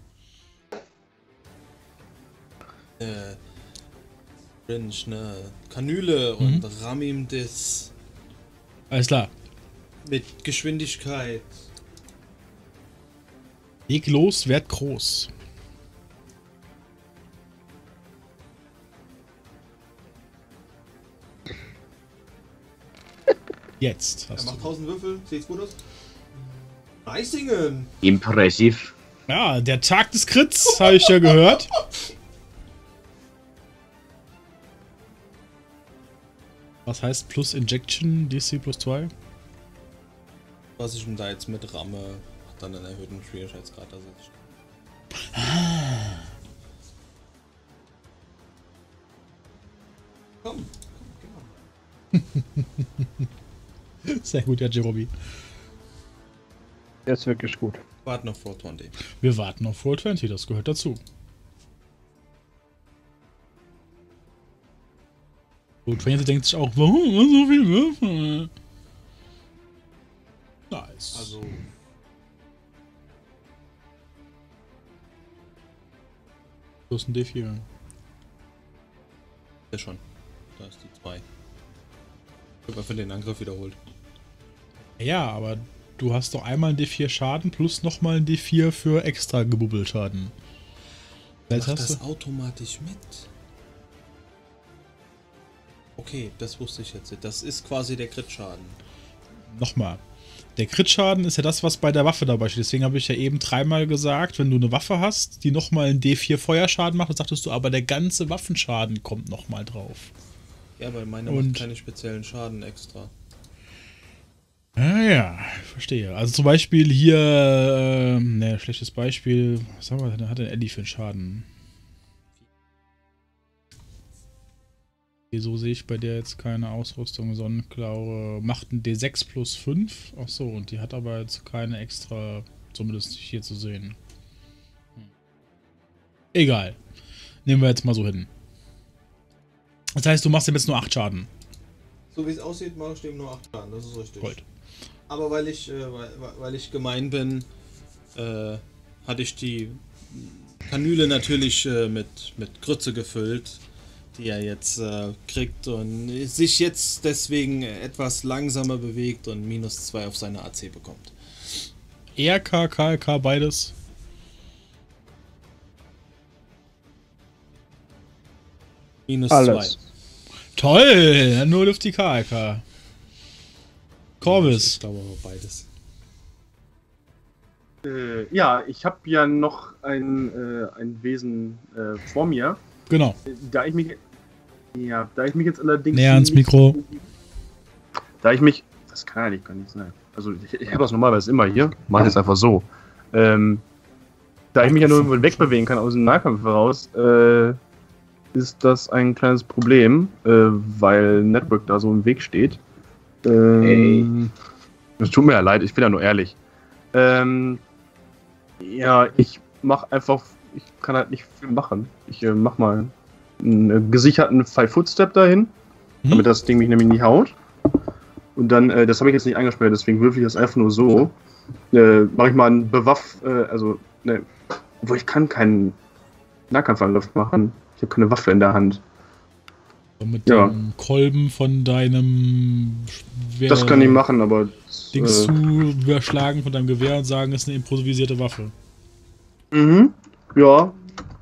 [SPEAKER 4] Ne Kanüle und ramm ihm das
[SPEAKER 1] Alles klar.
[SPEAKER 4] mit Geschwindigkeit.
[SPEAKER 1] Leg los, werd groß. Jetzt
[SPEAKER 4] Er
[SPEAKER 1] hast
[SPEAKER 4] macht
[SPEAKER 1] du.
[SPEAKER 4] 1000 Würfel. Sieht's gut aus? Reisingen!
[SPEAKER 3] Impressiv.
[SPEAKER 1] Ja, der Tag des Crits, habe ich ja gehört. Was heißt plus Injection, DC plus 2?
[SPEAKER 4] Was ich ihm da jetzt mit ramme, hat dann einen erhöhten Schwierigkeitsgrad. Also komm, geh mal.
[SPEAKER 1] Sehr gut, ja, Jerobi.
[SPEAKER 5] Der ist wirklich gut.
[SPEAKER 4] Warten noch vor 20.
[SPEAKER 1] Wir warten auf 420, das gehört dazu. Gut, 20 denkt sich auch, warum so viel Würfel? Nice.
[SPEAKER 4] Also,
[SPEAKER 1] Du hast ein D4.
[SPEAKER 4] ja schon. Da ist die 2. Ich habe einfach den Angriff wiederholt.
[SPEAKER 1] Ja, aber du hast doch einmal ein D4 Schaden plus nochmal ein D4 für extra Gebubbelschaden. Jetzt
[SPEAKER 4] Macht
[SPEAKER 1] hast
[SPEAKER 4] das
[SPEAKER 1] du.
[SPEAKER 4] automatisch mit? Okay, das wusste ich jetzt nicht. Das ist quasi der Crit-Schaden.
[SPEAKER 1] Nochmal. Der Crit-Schaden ist ja das, was bei der Waffe dabei steht. Deswegen habe ich ja eben dreimal gesagt, wenn du eine Waffe hast, die nochmal einen D4 Feuerschaden macht, dann sagtest du, aber der ganze Waffenschaden kommt nochmal drauf.
[SPEAKER 4] Ja, weil meine
[SPEAKER 1] Und-
[SPEAKER 4] macht keine speziellen Schaden extra.
[SPEAKER 1] Ja, ich verstehe. Also zum Beispiel hier, ne, schlechtes Beispiel. Was haben wir denn? Hat denn Eddie für einen Schaden? Wieso sehe ich bei der jetzt keine Ausrüstung? Sonnenklaue macht ein D6 plus 5. Ach so, und die hat aber jetzt keine extra, zumindest nicht hier zu sehen. Egal. Nehmen wir jetzt mal so hin. Das heißt, du machst ihm jetzt nur 8 Schaden.
[SPEAKER 4] So wie es aussieht, mache ich dem nur 8 Schaden. Das ist richtig.
[SPEAKER 1] Gold.
[SPEAKER 4] Aber weil ich gemein bin, hatte ich die Kanüle natürlich mit Grütze gefüllt, die er jetzt kriegt und sich jetzt deswegen etwas langsamer bewegt und -2 auf seine AC bekommt.
[SPEAKER 1] RK, KLK, beides.
[SPEAKER 4] -2.
[SPEAKER 5] Alles.
[SPEAKER 1] Toll! Nur auf die KLK. Corvus.
[SPEAKER 4] Ich glaube aber beides.
[SPEAKER 2] Ja, ich habe ja noch ein Wesen vor mir.
[SPEAKER 1] Genau.
[SPEAKER 2] Da ich mich jetzt allerdings.
[SPEAKER 1] Näher ans
[SPEAKER 2] nicht-
[SPEAKER 1] Mikro.
[SPEAKER 2] Da ich mich. Das kann eigentlich gar nicht sein. Also, ich habe das normalerweise immer hier. Mach jetzt einfach so. Da ich mich ja nur wegbewegen kann aus dem Nahkampf heraus, ist das ein kleines Problem, weil Network da so im Weg steht. Es tut mir ja leid, ich bin ja nur ehrlich. Ja, ich mach einfach. Ich kann halt nicht viel machen. Ich mach mal einen gesicherten 5-Foot-Step dahin, damit das Ding mich nämlich nicht haut. Und dann, das habe ich jetzt nicht eingesperrt, deswegen würfel ich das einfach nur so. Mache ich mal einen obwohl ich kann keinen Nahkampfangriff machen. Ich habe keine Waffe in der Hand.
[SPEAKER 1] Mit
[SPEAKER 2] Ja.
[SPEAKER 1] dem Kolben von deinem Schwer
[SPEAKER 2] Das kann ich machen, aber
[SPEAKER 1] Dings zu überschlagen von deinem Gewehr und sagen, es ist eine improvisierte Waffe.
[SPEAKER 2] Ja.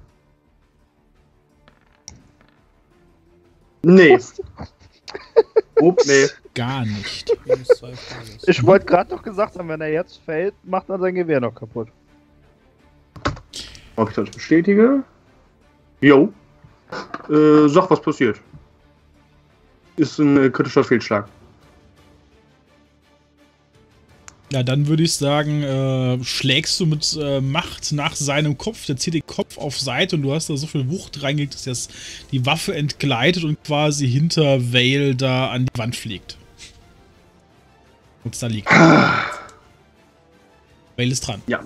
[SPEAKER 2] Nee. Nee.
[SPEAKER 1] Gar nicht.
[SPEAKER 4] -2 auf beides.
[SPEAKER 5] Ich wollte gerade noch gesagt haben, wenn er jetzt fällt, macht er sein Gewehr noch kaputt.
[SPEAKER 2] Ob ich das bestätige? Jo. Sag, was passiert. Ist ein kritischer Fehlschlag.
[SPEAKER 1] Ja, dann würde ich sagen, schlägst du mit Macht nach seinem Kopf, der zieht den Kopf auf Seite und du hast da so viel Wucht reingelegt, dass jetzt die Waffe entgleitet und quasi hinter Vale da an die Wand fliegt. Und da liegt. Vale ist dran.
[SPEAKER 2] Ja.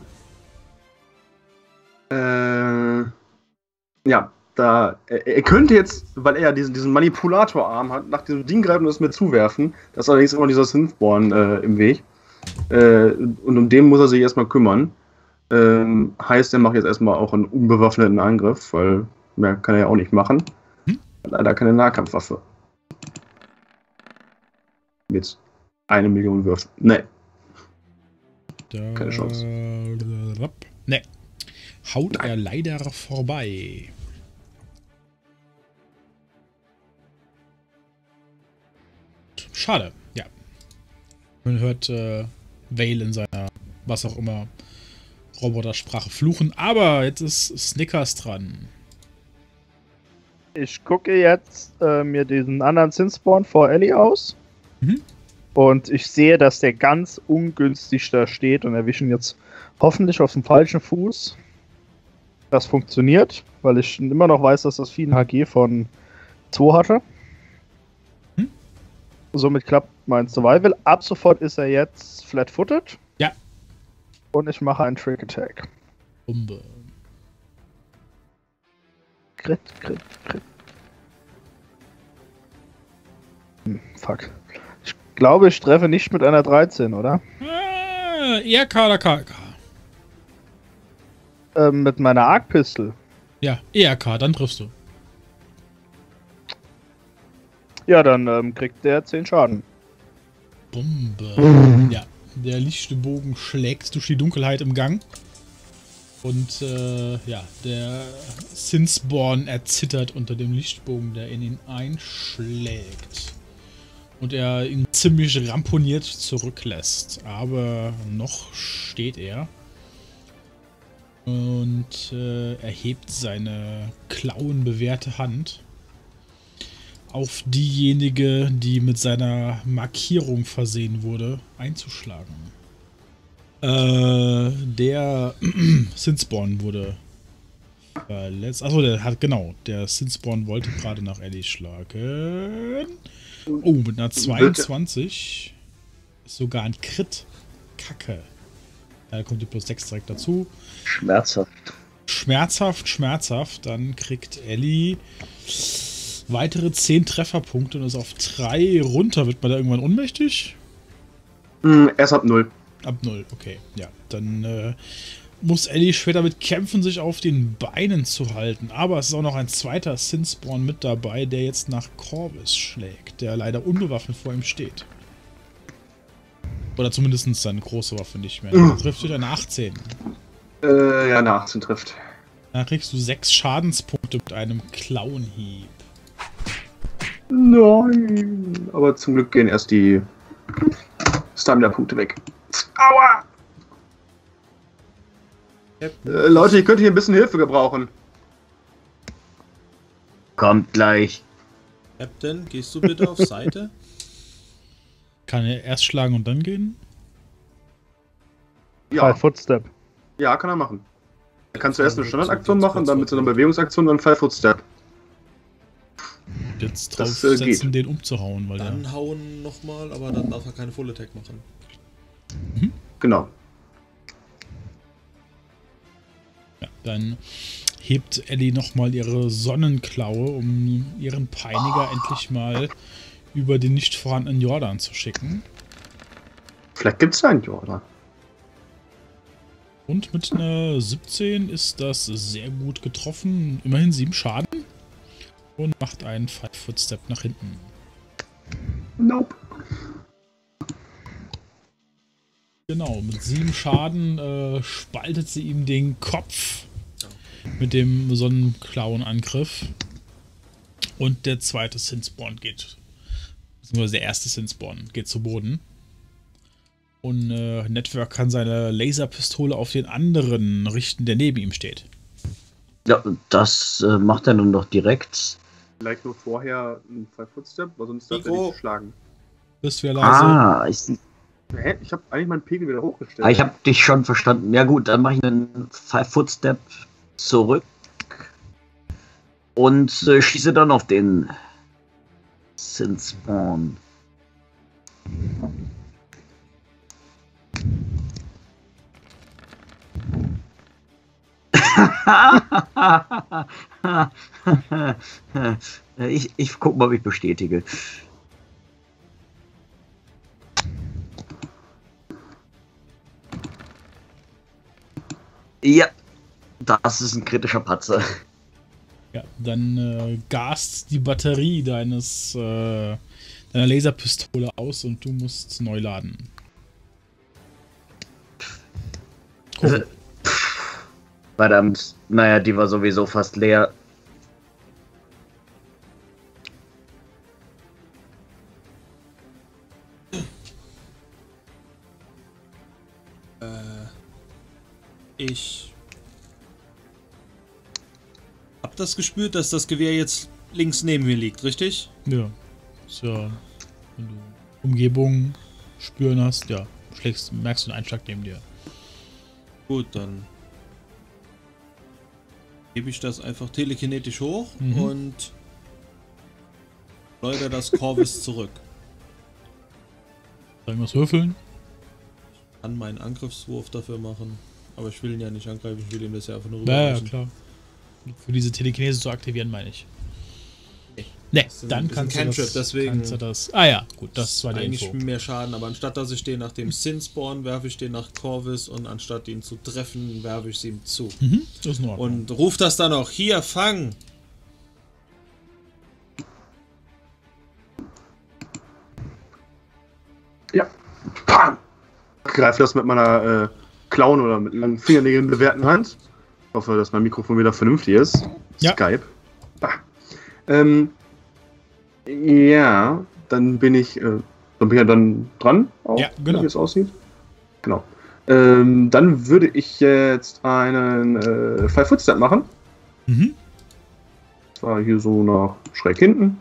[SPEAKER 2] Ja, er könnte jetzt, weil er diesen Manipulatorarm hat, nach diesem Ding greifen und es mir zuwerfen. Das ist allerdings immer dieser Synthborn im Weg. Und um den muss er sich erstmal kümmern. Heißt, er macht jetzt erstmal auch einen unbewaffneten Angriff, weil mehr kann er ja auch nicht machen. Leider keine Nahkampfwaffe. Mit 1 Million Würfen. Nee. Keine Chance.
[SPEAKER 1] Ne. Haut er leider vorbei. Schade, ja. Man hört Vale in seiner, was auch immer, Robotersprache fluchen. Aber jetzt ist Snickers dran.
[SPEAKER 5] Ich gucke jetzt mir diesen anderen Zinspawn vor Ellie aus.
[SPEAKER 1] Mhm.
[SPEAKER 5] Und ich sehe, dass der ganz ungünstig da steht und erwische ihn jetzt hoffentlich auf dem falschen Fuß. Das funktioniert, weil ich immer noch weiß, dass das Vieh ein HG von 2 hatte. Somit klappt mein Survival. Ab sofort ist er jetzt flat-footed.
[SPEAKER 1] Ja.
[SPEAKER 5] Und ich mache einen Trick Attack.
[SPEAKER 1] Bombe.
[SPEAKER 5] Crit. Fuck. Ich glaube, ich treffe nicht mit einer 13, oder?
[SPEAKER 1] ERK oder KK?
[SPEAKER 5] Mit meiner Arc-Pistol.
[SPEAKER 1] Ja, ERK, dann triffst du.
[SPEAKER 5] Ja, dann kriegt der 10 Schaden.
[SPEAKER 1] Bombe. Ja, der lichte Bogen schlägt durch die Dunkelheit im Gang. Und ja, der Sinsborn erzittert unter dem Lichtbogen, der in ihn einschlägt. Und er ihn ziemlich ramponiert zurücklässt. Aber noch steht er. Und erhebt seine klauenbewehrte Hand auf diejenige, die mit seiner Markierung versehen wurde, einzuschlagen. Der Sinsborn wurde verletzt. Achso, der Sinsborn wollte gerade nach Ellie schlagen. Oh, mit einer 22 ist sogar ein Crit. Kacke. Da kommt die plus 6 direkt dazu. Schmerzhaft. Dann kriegt Ellie weitere 10 Trefferpunkte und ist auf 3 runter. Wird man da irgendwann ohnmächtig?
[SPEAKER 2] Erst ab 0.
[SPEAKER 1] Ab 0, okay. Ja, dann muss Ellie schwer damit kämpfen, sich auf den Beinen zu halten. Aber es ist auch noch ein zweiter Sinsborn mit dabei, der jetzt nach Corvus schlägt, der leider unbewaffnet vor ihm steht. Oder zumindest seine große Waffe nicht mehr. Der trifft durch eine 18.
[SPEAKER 2] Ja, eine 18 trifft.
[SPEAKER 1] Dann kriegst du 6 Schadenspunkte mit einem Klauenhieb.
[SPEAKER 2] Nein. Aber zum Glück gehen erst die Stamina-Punkte weg. Aua! Leute, ich könnte hier ein bisschen Hilfe gebrauchen.
[SPEAKER 3] Kommt gleich.
[SPEAKER 4] Captain, gehst du bitte auf Seite?
[SPEAKER 1] Kann er erst schlagen und dann gehen?
[SPEAKER 2] Ja,
[SPEAKER 5] Footstep.
[SPEAKER 2] ja, kann er machen. Er kann zuerst eine Standardaktion machen, dann mit so einer Bewegungsaktion dann 5 Footstep.
[SPEAKER 1] Jetzt
[SPEAKER 2] Das,
[SPEAKER 1] draufsetzen,
[SPEAKER 2] geht.
[SPEAKER 1] den umzuhauen, weil
[SPEAKER 4] Dann hauen nochmal, aber dann darf er keine Full Attack machen.
[SPEAKER 2] Genau.
[SPEAKER 1] ja, dann hebt Ellie nochmal ihre Sonnenklaue, um ihren Peiniger endlich mal über den nicht vorhandenen Jordan zu schicken.
[SPEAKER 2] Vielleicht gibt es einen Jordan.
[SPEAKER 1] Und mit einer 17 ist das sehr gut getroffen. Immerhin 7 Schaden. Und macht einen 5-Foot-Step nach hinten.
[SPEAKER 2] Nope.
[SPEAKER 1] Genau, mit 7 Schaden spaltet sie ihm den Kopf mit dem Sonnenklauenangriff. Und der zweite Sinsborn geht, beziehungsweise der erste Sinsborn geht zu Boden. Und Network kann seine Laserpistole auf den anderen richten, der neben ihm steht.
[SPEAKER 3] Ja, das macht er nun doch direkt.
[SPEAKER 2] Vielleicht nur vorher ein 5-Foot-Step, weil sonst darf er
[SPEAKER 4] Nico.
[SPEAKER 2] nicht schlagen.
[SPEAKER 1] Bist du leise?
[SPEAKER 2] Hä? Ich habe eigentlich meinen Pegel wieder hochgestellt.
[SPEAKER 3] Ich habe dich schon verstanden. Ja gut, dann mache ich einen 5-Foot-Step zurück und schieße dann auf den Sinsborn. ich guck mal, ob ich bestätige. Ja, das ist ein kritischer Patzer.
[SPEAKER 1] Ja, dann gast die Batterie deiner Laserpistole aus und du musst neu laden. Cool.
[SPEAKER 3] Verdammt, naja, die war sowieso fast leer.
[SPEAKER 4] Ich hab das gespürt, dass das Gewehr jetzt links neben mir liegt, richtig?
[SPEAKER 1] Ja. Ist ja, wenn du Umgebung spüren hast, ja, merkst du einen Einschlag neben dir.
[SPEAKER 4] Gut, dann hebe ich das einfach telekinetisch hoch und schleudere das Corvus zurück.
[SPEAKER 1] Soll ich was würfeln?
[SPEAKER 4] Ich kann meinen Angriffswurf dafür machen. Aber ich will ihn ja nicht angreifen, ich will ihm das ja einfach nur
[SPEAKER 1] Ja,
[SPEAKER 4] rüberreichen.
[SPEAKER 1] klar. Für diese Telekinese zu aktivieren, meine ich. Ne, dann
[SPEAKER 4] ist ein
[SPEAKER 1] kannst du
[SPEAKER 4] Cantrip,
[SPEAKER 1] das,
[SPEAKER 4] deswegen
[SPEAKER 1] kannst du das. Ah ja, gut, das war die
[SPEAKER 4] eigentlich
[SPEAKER 1] Info.
[SPEAKER 4] mehr Schaden, aber anstatt dass ich den nach dem Sin spawn, werfe ich den nach Corvus und anstatt ihn zu treffen, werfe ich sie ihm zu.
[SPEAKER 1] Mhm, das ist in Ordnung.
[SPEAKER 4] Und ruft das dann auch, hier, fang!
[SPEAKER 2] Ja. Pam! Greif das mit meiner Klauen oder mit langen Fingernägeln bewehrten Hand. Ich hoffe, dass mein Mikrofon wieder vernünftig ist.
[SPEAKER 1] Ja.
[SPEAKER 2] Skype. Ja, dann bin ich ja dann dran, auch,
[SPEAKER 1] Ja, genau.
[SPEAKER 2] wie es aussieht. Genau. Dann würde ich jetzt einen 5-Foot-Step machen.
[SPEAKER 1] Mhm.
[SPEAKER 2] Zwar hier so nach schräg hinten.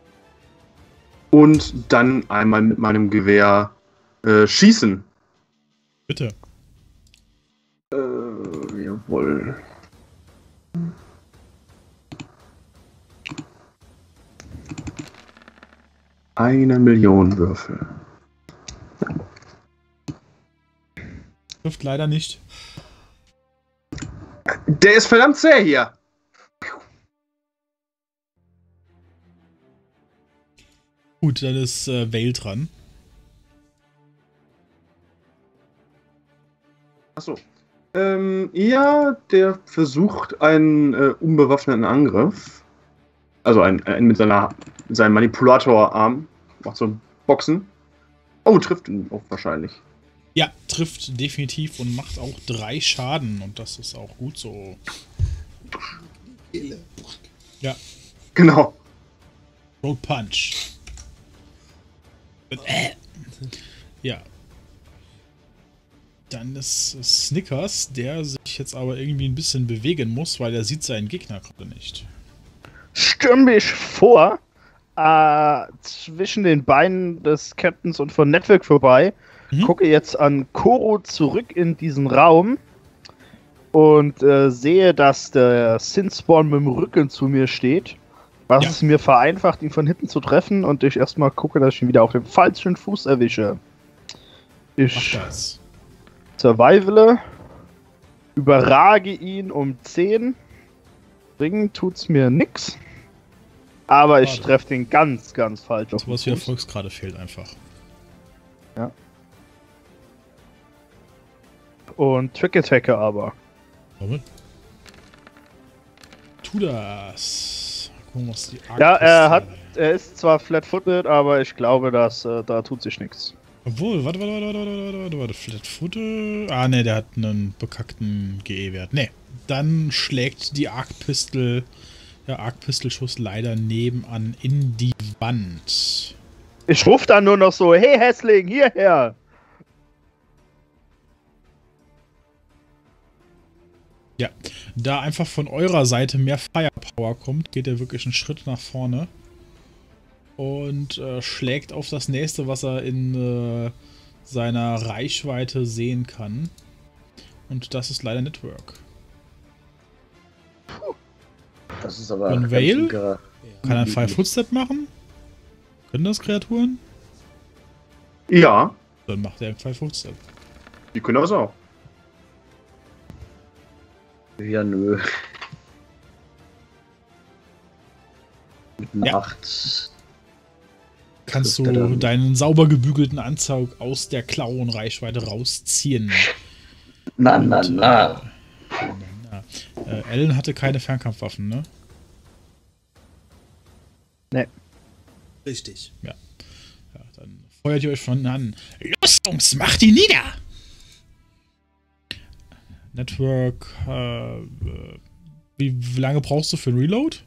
[SPEAKER 2] Und dann einmal mit meinem Gewehr schießen.
[SPEAKER 1] Bitte.
[SPEAKER 2] Jawohl. Eine Million Würfel.
[SPEAKER 1] Trifft leider nicht.
[SPEAKER 2] Der ist verdammt zäh hier.
[SPEAKER 1] Gut, dann ist Vale dran.
[SPEAKER 2] Achso. Ja, der versucht einen unbewaffneten Angriff. Also mit seinem Manipulatorarm. Macht so ein Boxen. Oh, trifft ihn auch wahrscheinlich.
[SPEAKER 1] Ja, trifft definitiv und macht auch 3 Schaden. Und das ist auch gut so. Ja,
[SPEAKER 2] Genau.
[SPEAKER 1] Road Punch. Ja. Dann ist Snickers, der sich jetzt aber irgendwie ein bisschen bewegen muss, weil er sieht seinen Gegner gerade nicht.
[SPEAKER 5] Stürme ich vor, zwischen den Beinen des Captains und von Network vorbei, gucke jetzt an Koro zurück in diesen Raum und sehe, dass der Sinspawn mit dem Rücken zu mir steht, was es mir vereinfacht, ihn von hinten zu treffen und ich erstmal gucke, dass ich ihn wieder auf dem falschen Fuß erwische. Ich
[SPEAKER 1] Mach das.
[SPEAKER 5] survivale, überrage ihn um 10. Bringen tut's mir nix. Aber ich
[SPEAKER 1] Schade.
[SPEAKER 5] treffe den ganz, ganz falsch auf
[SPEAKER 1] So
[SPEAKER 5] den
[SPEAKER 1] was wie
[SPEAKER 5] Fuß.
[SPEAKER 1] Erfolgsgrade fehlt einfach.
[SPEAKER 5] Und Trick-Attacke aber.
[SPEAKER 1] Warum? Tu das. Gucken, was die
[SPEAKER 5] Ja,
[SPEAKER 1] Arc-Pistole-
[SPEAKER 5] er ist zwar flat-footed, aber ich glaube, dass da tut sich nichts.
[SPEAKER 1] Obwohl, warte. Flatfoote. Ah, ne, der hat einen bekackten GE-Wert. Ne, dann schlägt die Arc-Pistol, der Arc-Pistol-Schuss leider nebenan in die Wand.
[SPEAKER 5] Ich ruf dann nur noch so, hey Hässling, hierher!
[SPEAKER 1] Ja, da einfach von eurer Seite mehr Firepower kommt, geht er wirklich einen Schritt nach vorne und schlägt auf das nächste, was er in seiner Reichweite sehen kann. Und das ist leider Network.
[SPEAKER 3] Das ist aber
[SPEAKER 1] Und
[SPEAKER 3] ganz
[SPEAKER 1] Vale?
[SPEAKER 3] ungerer-
[SPEAKER 1] Kann er einen Five-Foot-Step machen? Können das Kreaturen?
[SPEAKER 2] Ja,
[SPEAKER 1] Dann macht er einen Five-Foot-Step.
[SPEAKER 2] die können das auch.
[SPEAKER 3] Ja, nö. Mit einer
[SPEAKER 1] Ja.
[SPEAKER 3] 8.
[SPEAKER 1] Kannst
[SPEAKER 3] Trifft er
[SPEAKER 1] du
[SPEAKER 3] dann?
[SPEAKER 1] deinen sauber gebügelten Anzug aus der Klauenreichweite rausziehen.
[SPEAKER 3] Na.
[SPEAKER 1] Na. Ellen hatte keine Fernkampfwaffen, ne?
[SPEAKER 4] Richtig.
[SPEAKER 1] Ja, dann feuert ihr euch von an. Los, Jungs, macht die nieder! Network, wie lange brauchst du für ein Reload?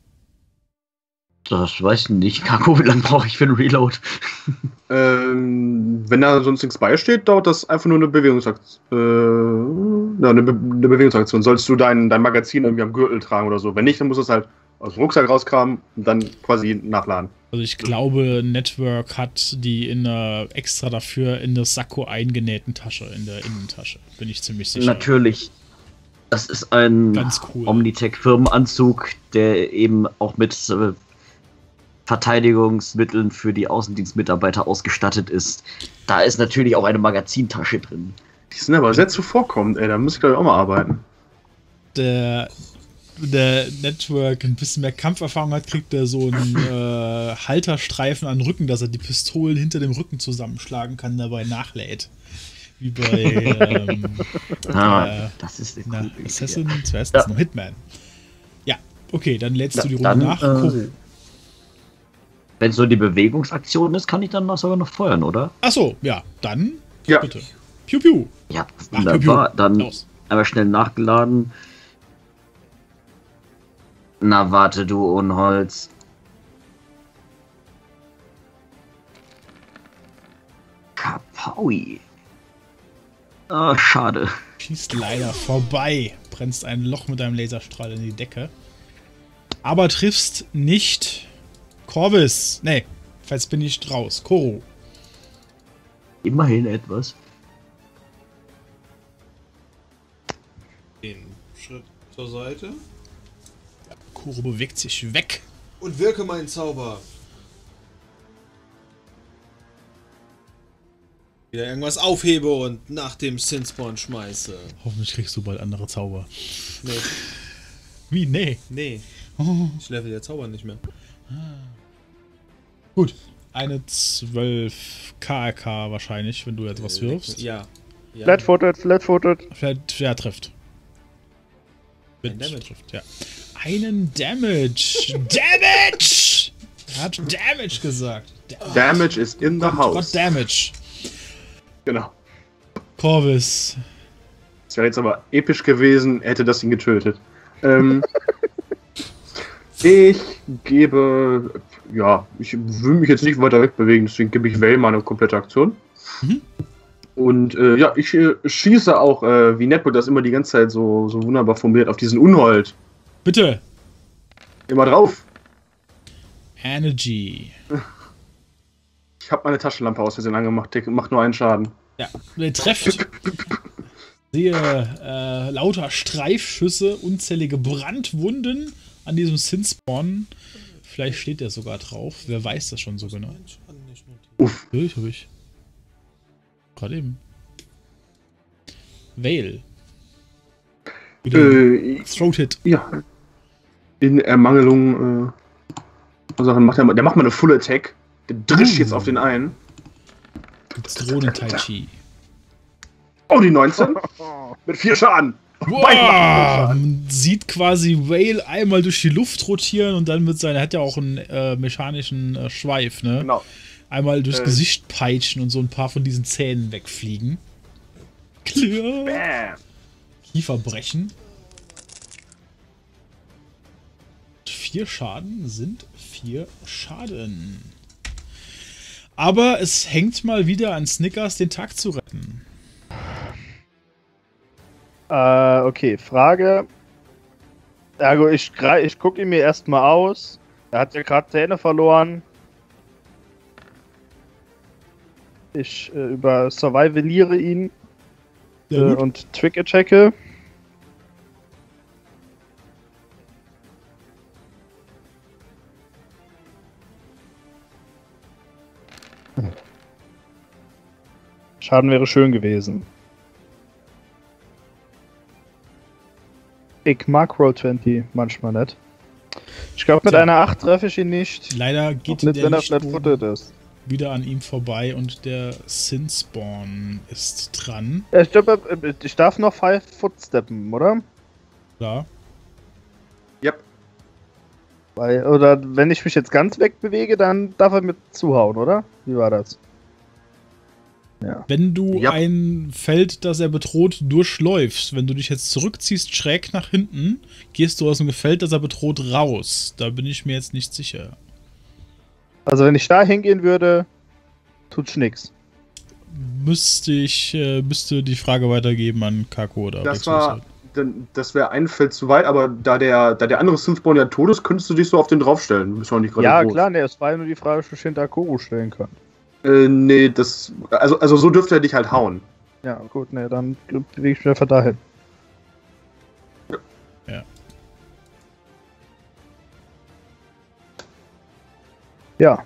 [SPEAKER 3] Das weiß ich nicht. Kako, wie lange brauche ich für einen Reload?
[SPEAKER 2] Wenn da sonst nichts beisteht, dauert das einfach nur eine Bewegungsaktion. Eine Bewegungsaktion. Sollst du dein Magazin irgendwie am Gürtel tragen oder so. Wenn nicht, dann musst du es halt aus dem Rucksack rauskramen und dann quasi nachladen.
[SPEAKER 1] Also ich glaube, Network hat die in einer extra dafür in das Sakko eingenähten Tasche, in der Innentasche. Bin ich ziemlich sicher.
[SPEAKER 3] Natürlich. Das ist ein
[SPEAKER 1] Ganz cool.
[SPEAKER 3] Omnitech-Firmenanzug, der eben auch mit Verteidigungsmitteln für die Außendienstmitarbeiter ausgestattet ist. Da ist natürlich auch eine Magazintasche drin.
[SPEAKER 2] Die sind aber sehr zuvorkommend, ey. Da muss ich, glaube ich, auch mal arbeiten.
[SPEAKER 1] Der Network ein bisschen mehr Kampferfahrung hat, kriegt er so einen Halterstreifen an den Rücken, dass er die Pistolen hinter dem Rücken zusammenschlagen kann, dabei nachlädt. Wie bei
[SPEAKER 3] das ist
[SPEAKER 1] Assassin, zuerst noch Hitman. Ja, okay, dann lädst du die Runde nach.
[SPEAKER 3] Wenn es so die Bewegungsaktion ist, kann ich dann sogar noch feuern, oder?
[SPEAKER 1] Achso, ja, dann
[SPEAKER 2] Ja.
[SPEAKER 1] bitte. Piu Piu.
[SPEAKER 3] Ja,
[SPEAKER 1] Ach,
[SPEAKER 3] wunderbar.
[SPEAKER 1] Piu.
[SPEAKER 3] Dann
[SPEAKER 1] Los.
[SPEAKER 3] einmal schnell nachgeladen. Na warte, du Unholz. Kapaui. Ah, schade.
[SPEAKER 1] Schießt leider vorbei. Brennst ein Loch mit deinem Laserstrahl in die Decke. Aber triffst nicht Corvus. Nee, jetzt bin ich raus. Koro.
[SPEAKER 3] Immerhin etwas.
[SPEAKER 4] Den Schritt zur Seite.
[SPEAKER 1] Koro bewegt sich weg.
[SPEAKER 4] Und wirke meinen Zauber. Wieder irgendwas aufhebe und nach dem Sinspawn schmeiße.
[SPEAKER 1] Hoffentlich kriegst du bald andere Zauber.
[SPEAKER 4] Nee,
[SPEAKER 1] Wie? Nee.
[SPEAKER 4] nee. Ich level der Zauber nicht mehr.
[SPEAKER 1] Gut. Eine 12 KRK wahrscheinlich, wenn du jetzt was wirfst.
[SPEAKER 4] Ja.
[SPEAKER 5] Flat-footed.
[SPEAKER 1] Vielleicht, ja, trifft.
[SPEAKER 4] Ein Damage.
[SPEAKER 1] Trifft, ja. Einen Damage! Damage! Er hat Damage gesagt.
[SPEAKER 2] Damage is in the
[SPEAKER 1] Gott,
[SPEAKER 2] house.
[SPEAKER 1] Damage.
[SPEAKER 2] Genau.
[SPEAKER 1] Corvus.
[SPEAKER 2] Das wäre jetzt aber episch gewesen, hätte das ihn getötet. Ich gebe, ja, ich will mich jetzt nicht weiter wegbewegen, deswegen gebe ich Vale meine komplette Aktion.
[SPEAKER 1] Mhm.
[SPEAKER 2] Und ja, ich schieße auch, wie Netbook das immer die ganze Zeit so wunderbar formuliert, auf diesen Unhold.
[SPEAKER 1] Bitte.
[SPEAKER 2] Immer drauf.
[SPEAKER 1] Energy.
[SPEAKER 2] Ich habe meine Taschenlampe aus Versehen angemacht, der macht nur einen Schaden.
[SPEAKER 1] Ja, der trefft. Sehe lauter Streifschüsse, unzählige Brandwunden an diesem Sinspawn. Vielleicht steht der sogar drauf. Wer weiß das schon so genau?
[SPEAKER 2] Uff.
[SPEAKER 1] Hab ich. Gerade eben. Vale. Wieder Throat Hit.
[SPEAKER 2] Ja. In Ermangelung, der macht mal eine Full Attack. Der drischt jetzt auf den einen.
[SPEAKER 1] Gibt's Drohnen-Tai Chi.
[SPEAKER 2] Oh, die 19. Mit 4 Schaden.
[SPEAKER 1] Wow,
[SPEAKER 2] Beide machen 4 Schaden.
[SPEAKER 1] man sieht quasi Vale einmal durch die Luft rotieren und dann mit seiner, er hat ja auch einen mechanischen Schweif, ne?
[SPEAKER 2] Genau.
[SPEAKER 1] Einmal durchs Gesicht peitschen und so ein paar von diesen Zähnen wegfliegen. Klar.
[SPEAKER 2] Bam.
[SPEAKER 1] Kiefer brechen. 4 Schaden sind 4 Schaden. Aber es hängt mal wieder an Snickers, den Tag zu retten.
[SPEAKER 5] Okay, Frage. Ergo, ich gucke ihn mir erstmal aus. Er hat ja gerade Zähne verloren. Ich über survivaliere ihn
[SPEAKER 1] Ja, gut.
[SPEAKER 5] und Trick-Attacke. Schaden wäre schön gewesen. Ich mag Roll20 manchmal nicht. Ich glaube, mit
[SPEAKER 1] Tja.
[SPEAKER 5] einer 8 treffe ich ihn nicht.
[SPEAKER 1] Leider
[SPEAKER 5] Auch
[SPEAKER 1] geht
[SPEAKER 5] nicht,
[SPEAKER 1] der
[SPEAKER 5] wenn er
[SPEAKER 1] Lichtbogen
[SPEAKER 5] flat-footed ist.
[SPEAKER 1] wieder an ihm vorbei und der Sinspawn ist dran.
[SPEAKER 5] Ich glaube, ich darf noch 5 Footsteppen, oder?
[SPEAKER 1] Klar.
[SPEAKER 2] Yep.
[SPEAKER 5] Oder wenn ich mich jetzt ganz wegbewege, dann darf er mir zuhauen, oder? Wie war das? Ja.
[SPEAKER 1] Wenn du
[SPEAKER 2] Ja.
[SPEAKER 1] ein Feld, das er bedroht, durchläufst, wenn du dich jetzt zurückziehst, schräg nach hinten, gehst du aus dem Feld, das er bedroht, raus. Da bin ich mir jetzt nicht sicher.
[SPEAKER 5] Also wenn ich da hingehen würde, tut's nix.
[SPEAKER 1] Müsste die Frage weitergeben an Kako oder
[SPEAKER 2] Das
[SPEAKER 1] Wechselzeit.
[SPEAKER 2] das wäre ein Feld zu weit, aber da der andere Sinspawn ja tot ist, könntest du dich so auf den draufstellen. Du bist doch nicht gerade
[SPEAKER 5] Ja,
[SPEAKER 2] groß.
[SPEAKER 5] klar, ne, es war ja nur die Frage, ob ich hinter Koro stellen kann.
[SPEAKER 2] Nee, also so dürfte er dich halt hauen.
[SPEAKER 5] Ja, gut, ne, dann bewege ich mich einfach dahin.
[SPEAKER 1] Ja.
[SPEAKER 5] Ja.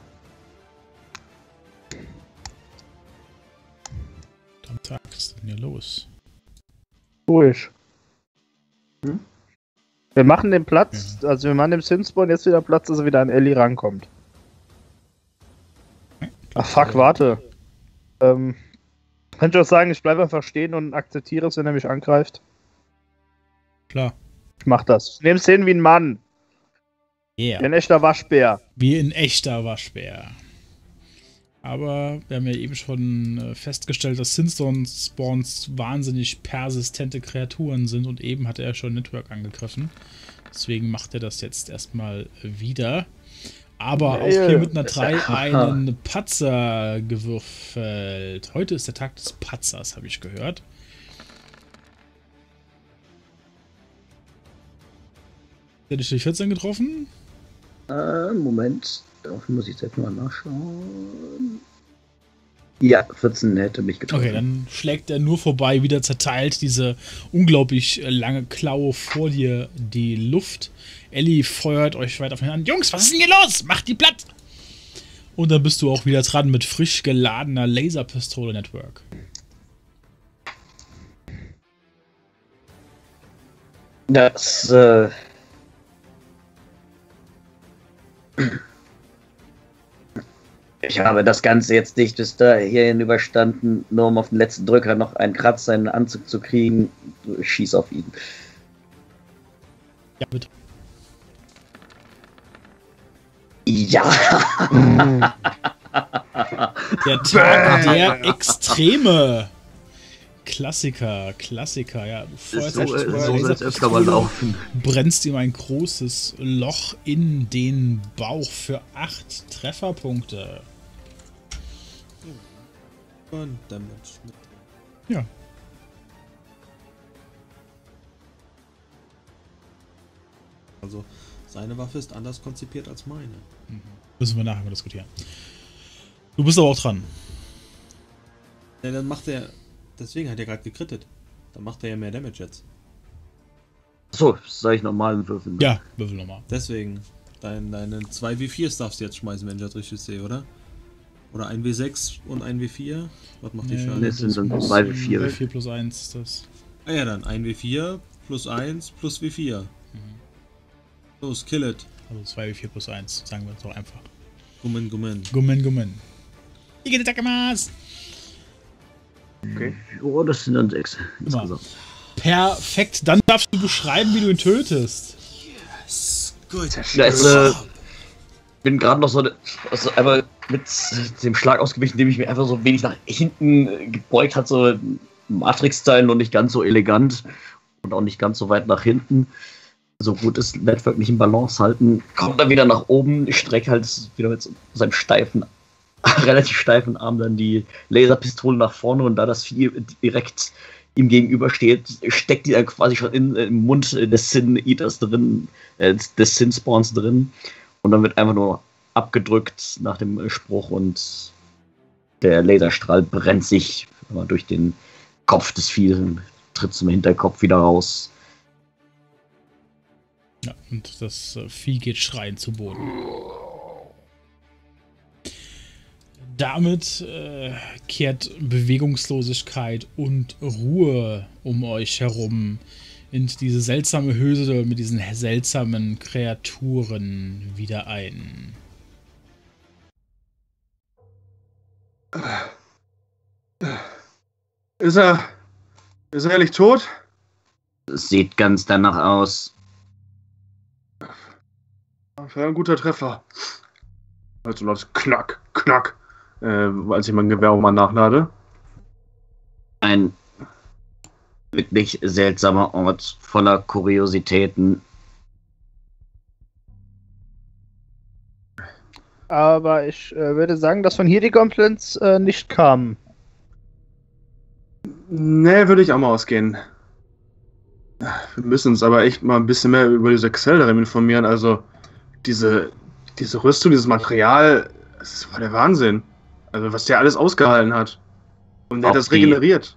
[SPEAKER 1] Am Tag ist denn hier los?
[SPEAKER 5] Ruhig.
[SPEAKER 2] Hm?
[SPEAKER 5] Wir machen den Platz, also wir machen dem Sinspawn jetzt wieder Platz, dass er wieder an Ellie rankommt. Ach fuck, warte. Könnte ich auch sagen, ich bleibe einfach stehen und akzeptiere es, wenn er mich angreift?
[SPEAKER 1] Klar.
[SPEAKER 5] Ich mach das. Ich nehm's hin wie ein Mann.
[SPEAKER 1] Yeah.
[SPEAKER 5] Wie ein echter Waschbär.
[SPEAKER 1] Wie ein echter Waschbär. Aber wir haben ja eben schon festgestellt, dass Sinstone-Spawns wahnsinnig persistente Kreaturen sind und eben hat er schon Network angegriffen. Deswegen macht er das jetzt erstmal wieder. Aber auch hier mit einer 3 einen Patzer gewürfelt. Heute ist der Tag des Patzers, habe ich gehört. Hat er die 14 getroffen?
[SPEAKER 3] Moment. Darauf muss ich jetzt mal nachschauen. Ja, 14 hätte mich getroffen.
[SPEAKER 1] Okay, dann schlägt er nur vorbei, wieder zerteilt diese unglaublich lange Klaue vor dir die Luft. Ellie feuert euch weiter auf ihn an. Jungs, was ist denn hier los? Macht die platt! Und dann bist du auch wieder dran mit frisch geladener Laserpistole-Network.
[SPEAKER 3] Das, ich habe das Ganze jetzt nicht bis dahin überstanden, nur um auf den letzten Drücker noch einen Kratzer in den Anzug zu kriegen. Ich schieß auf ihn.
[SPEAKER 1] Ja, bitte.
[SPEAKER 3] Ja!
[SPEAKER 1] Der Tag der Extreme. Klassiker, ja. Du feuerst
[SPEAKER 3] So
[SPEAKER 1] echt
[SPEAKER 3] soll es öfter mal laufen.
[SPEAKER 1] brennst ihm ein großes Loch in den Bauch für 8 Trefferpunkte.
[SPEAKER 4] Und Damage.
[SPEAKER 1] Ja.
[SPEAKER 4] Also, seine Waffe ist anders konzipiert als meine.
[SPEAKER 1] Müssen wir nachher mal diskutieren. Du bist aber auch dran.
[SPEAKER 4] Ja, dann macht er. Deswegen hat er gerade gekrittet. Dann macht er ja mehr Damage jetzt.
[SPEAKER 3] So, soll ich normalen würfeln?
[SPEAKER 1] Ja, würfel nochmal.
[SPEAKER 4] Deswegen. Deine 2 W4s darfst du jetzt schmeißen, wenn ich das richtig sehe, oder? Oder ein W6 und ein W4? Was macht die Schaden?
[SPEAKER 3] das sind dann 2 W4.
[SPEAKER 1] 4 plus 1 ist das.
[SPEAKER 4] Ah ja, dann ein W4 plus 1 plus W4. Los, kill it.
[SPEAKER 1] Also 2 4 plus 1, sagen wir es doch einfach.
[SPEAKER 4] Gummen.
[SPEAKER 1] Gummen. Igedetakamas!
[SPEAKER 2] Okay.
[SPEAKER 3] Oh, das sind dann 6.
[SPEAKER 1] Immer. Perfekt, dann darfst du beschreiben, wie du ihn tötest.
[SPEAKER 4] Gut.
[SPEAKER 3] Ja, bin gerade noch so einfach mit dem Schlag ausgewichen, indem ich mich einfach so wenig nach hinten gebeugt hat, so Matrix-Style, noch nicht ganz so elegant und auch nicht ganz so weit nach hinten. So gut ist Network nicht in Balance halten, kommt dann wieder nach oben, streckt halt wieder mit seinem relativ steifen Arm dann die Laserpistole nach vorne und da das Vieh direkt ihm gegenüber steht, steckt die dann quasi schon im Mund des Sin-Eaters drin, des Sin-Spawns drin und dann wird einfach nur abgedrückt nach dem Spruch und der Laserstrahl brennt sich durch den Kopf des Viehs und tritt zum Hinterkopf wieder raus.
[SPEAKER 1] Ja, und das Vieh geht schreiend zu Boden. Damit kehrt Bewegungslosigkeit und Ruhe um euch herum in diese seltsame Höhle mit diesen seltsamen Kreaturen wieder ein.
[SPEAKER 2] Ist er ehrlich tot?
[SPEAKER 3] Es sieht ganz danach aus.
[SPEAKER 2] Das war ein guter Treffer. Also laut Knack, als ich mein Gewehr mal nachlade.
[SPEAKER 3] Ein wirklich seltsamer Ort voller Kuriositäten.
[SPEAKER 5] Aber ich würde sagen, dass von hier die Goblins nicht kamen.
[SPEAKER 2] Nee, würde ich auch mal ausgehen. Wir müssen uns aber echt mal ein bisschen mehr über diese Xeldarim informieren. Also, diese Rüstung, dieses Material, das war der Wahnsinn. Also, was der alles ausgehalten hat. Und der hat das regeneriert.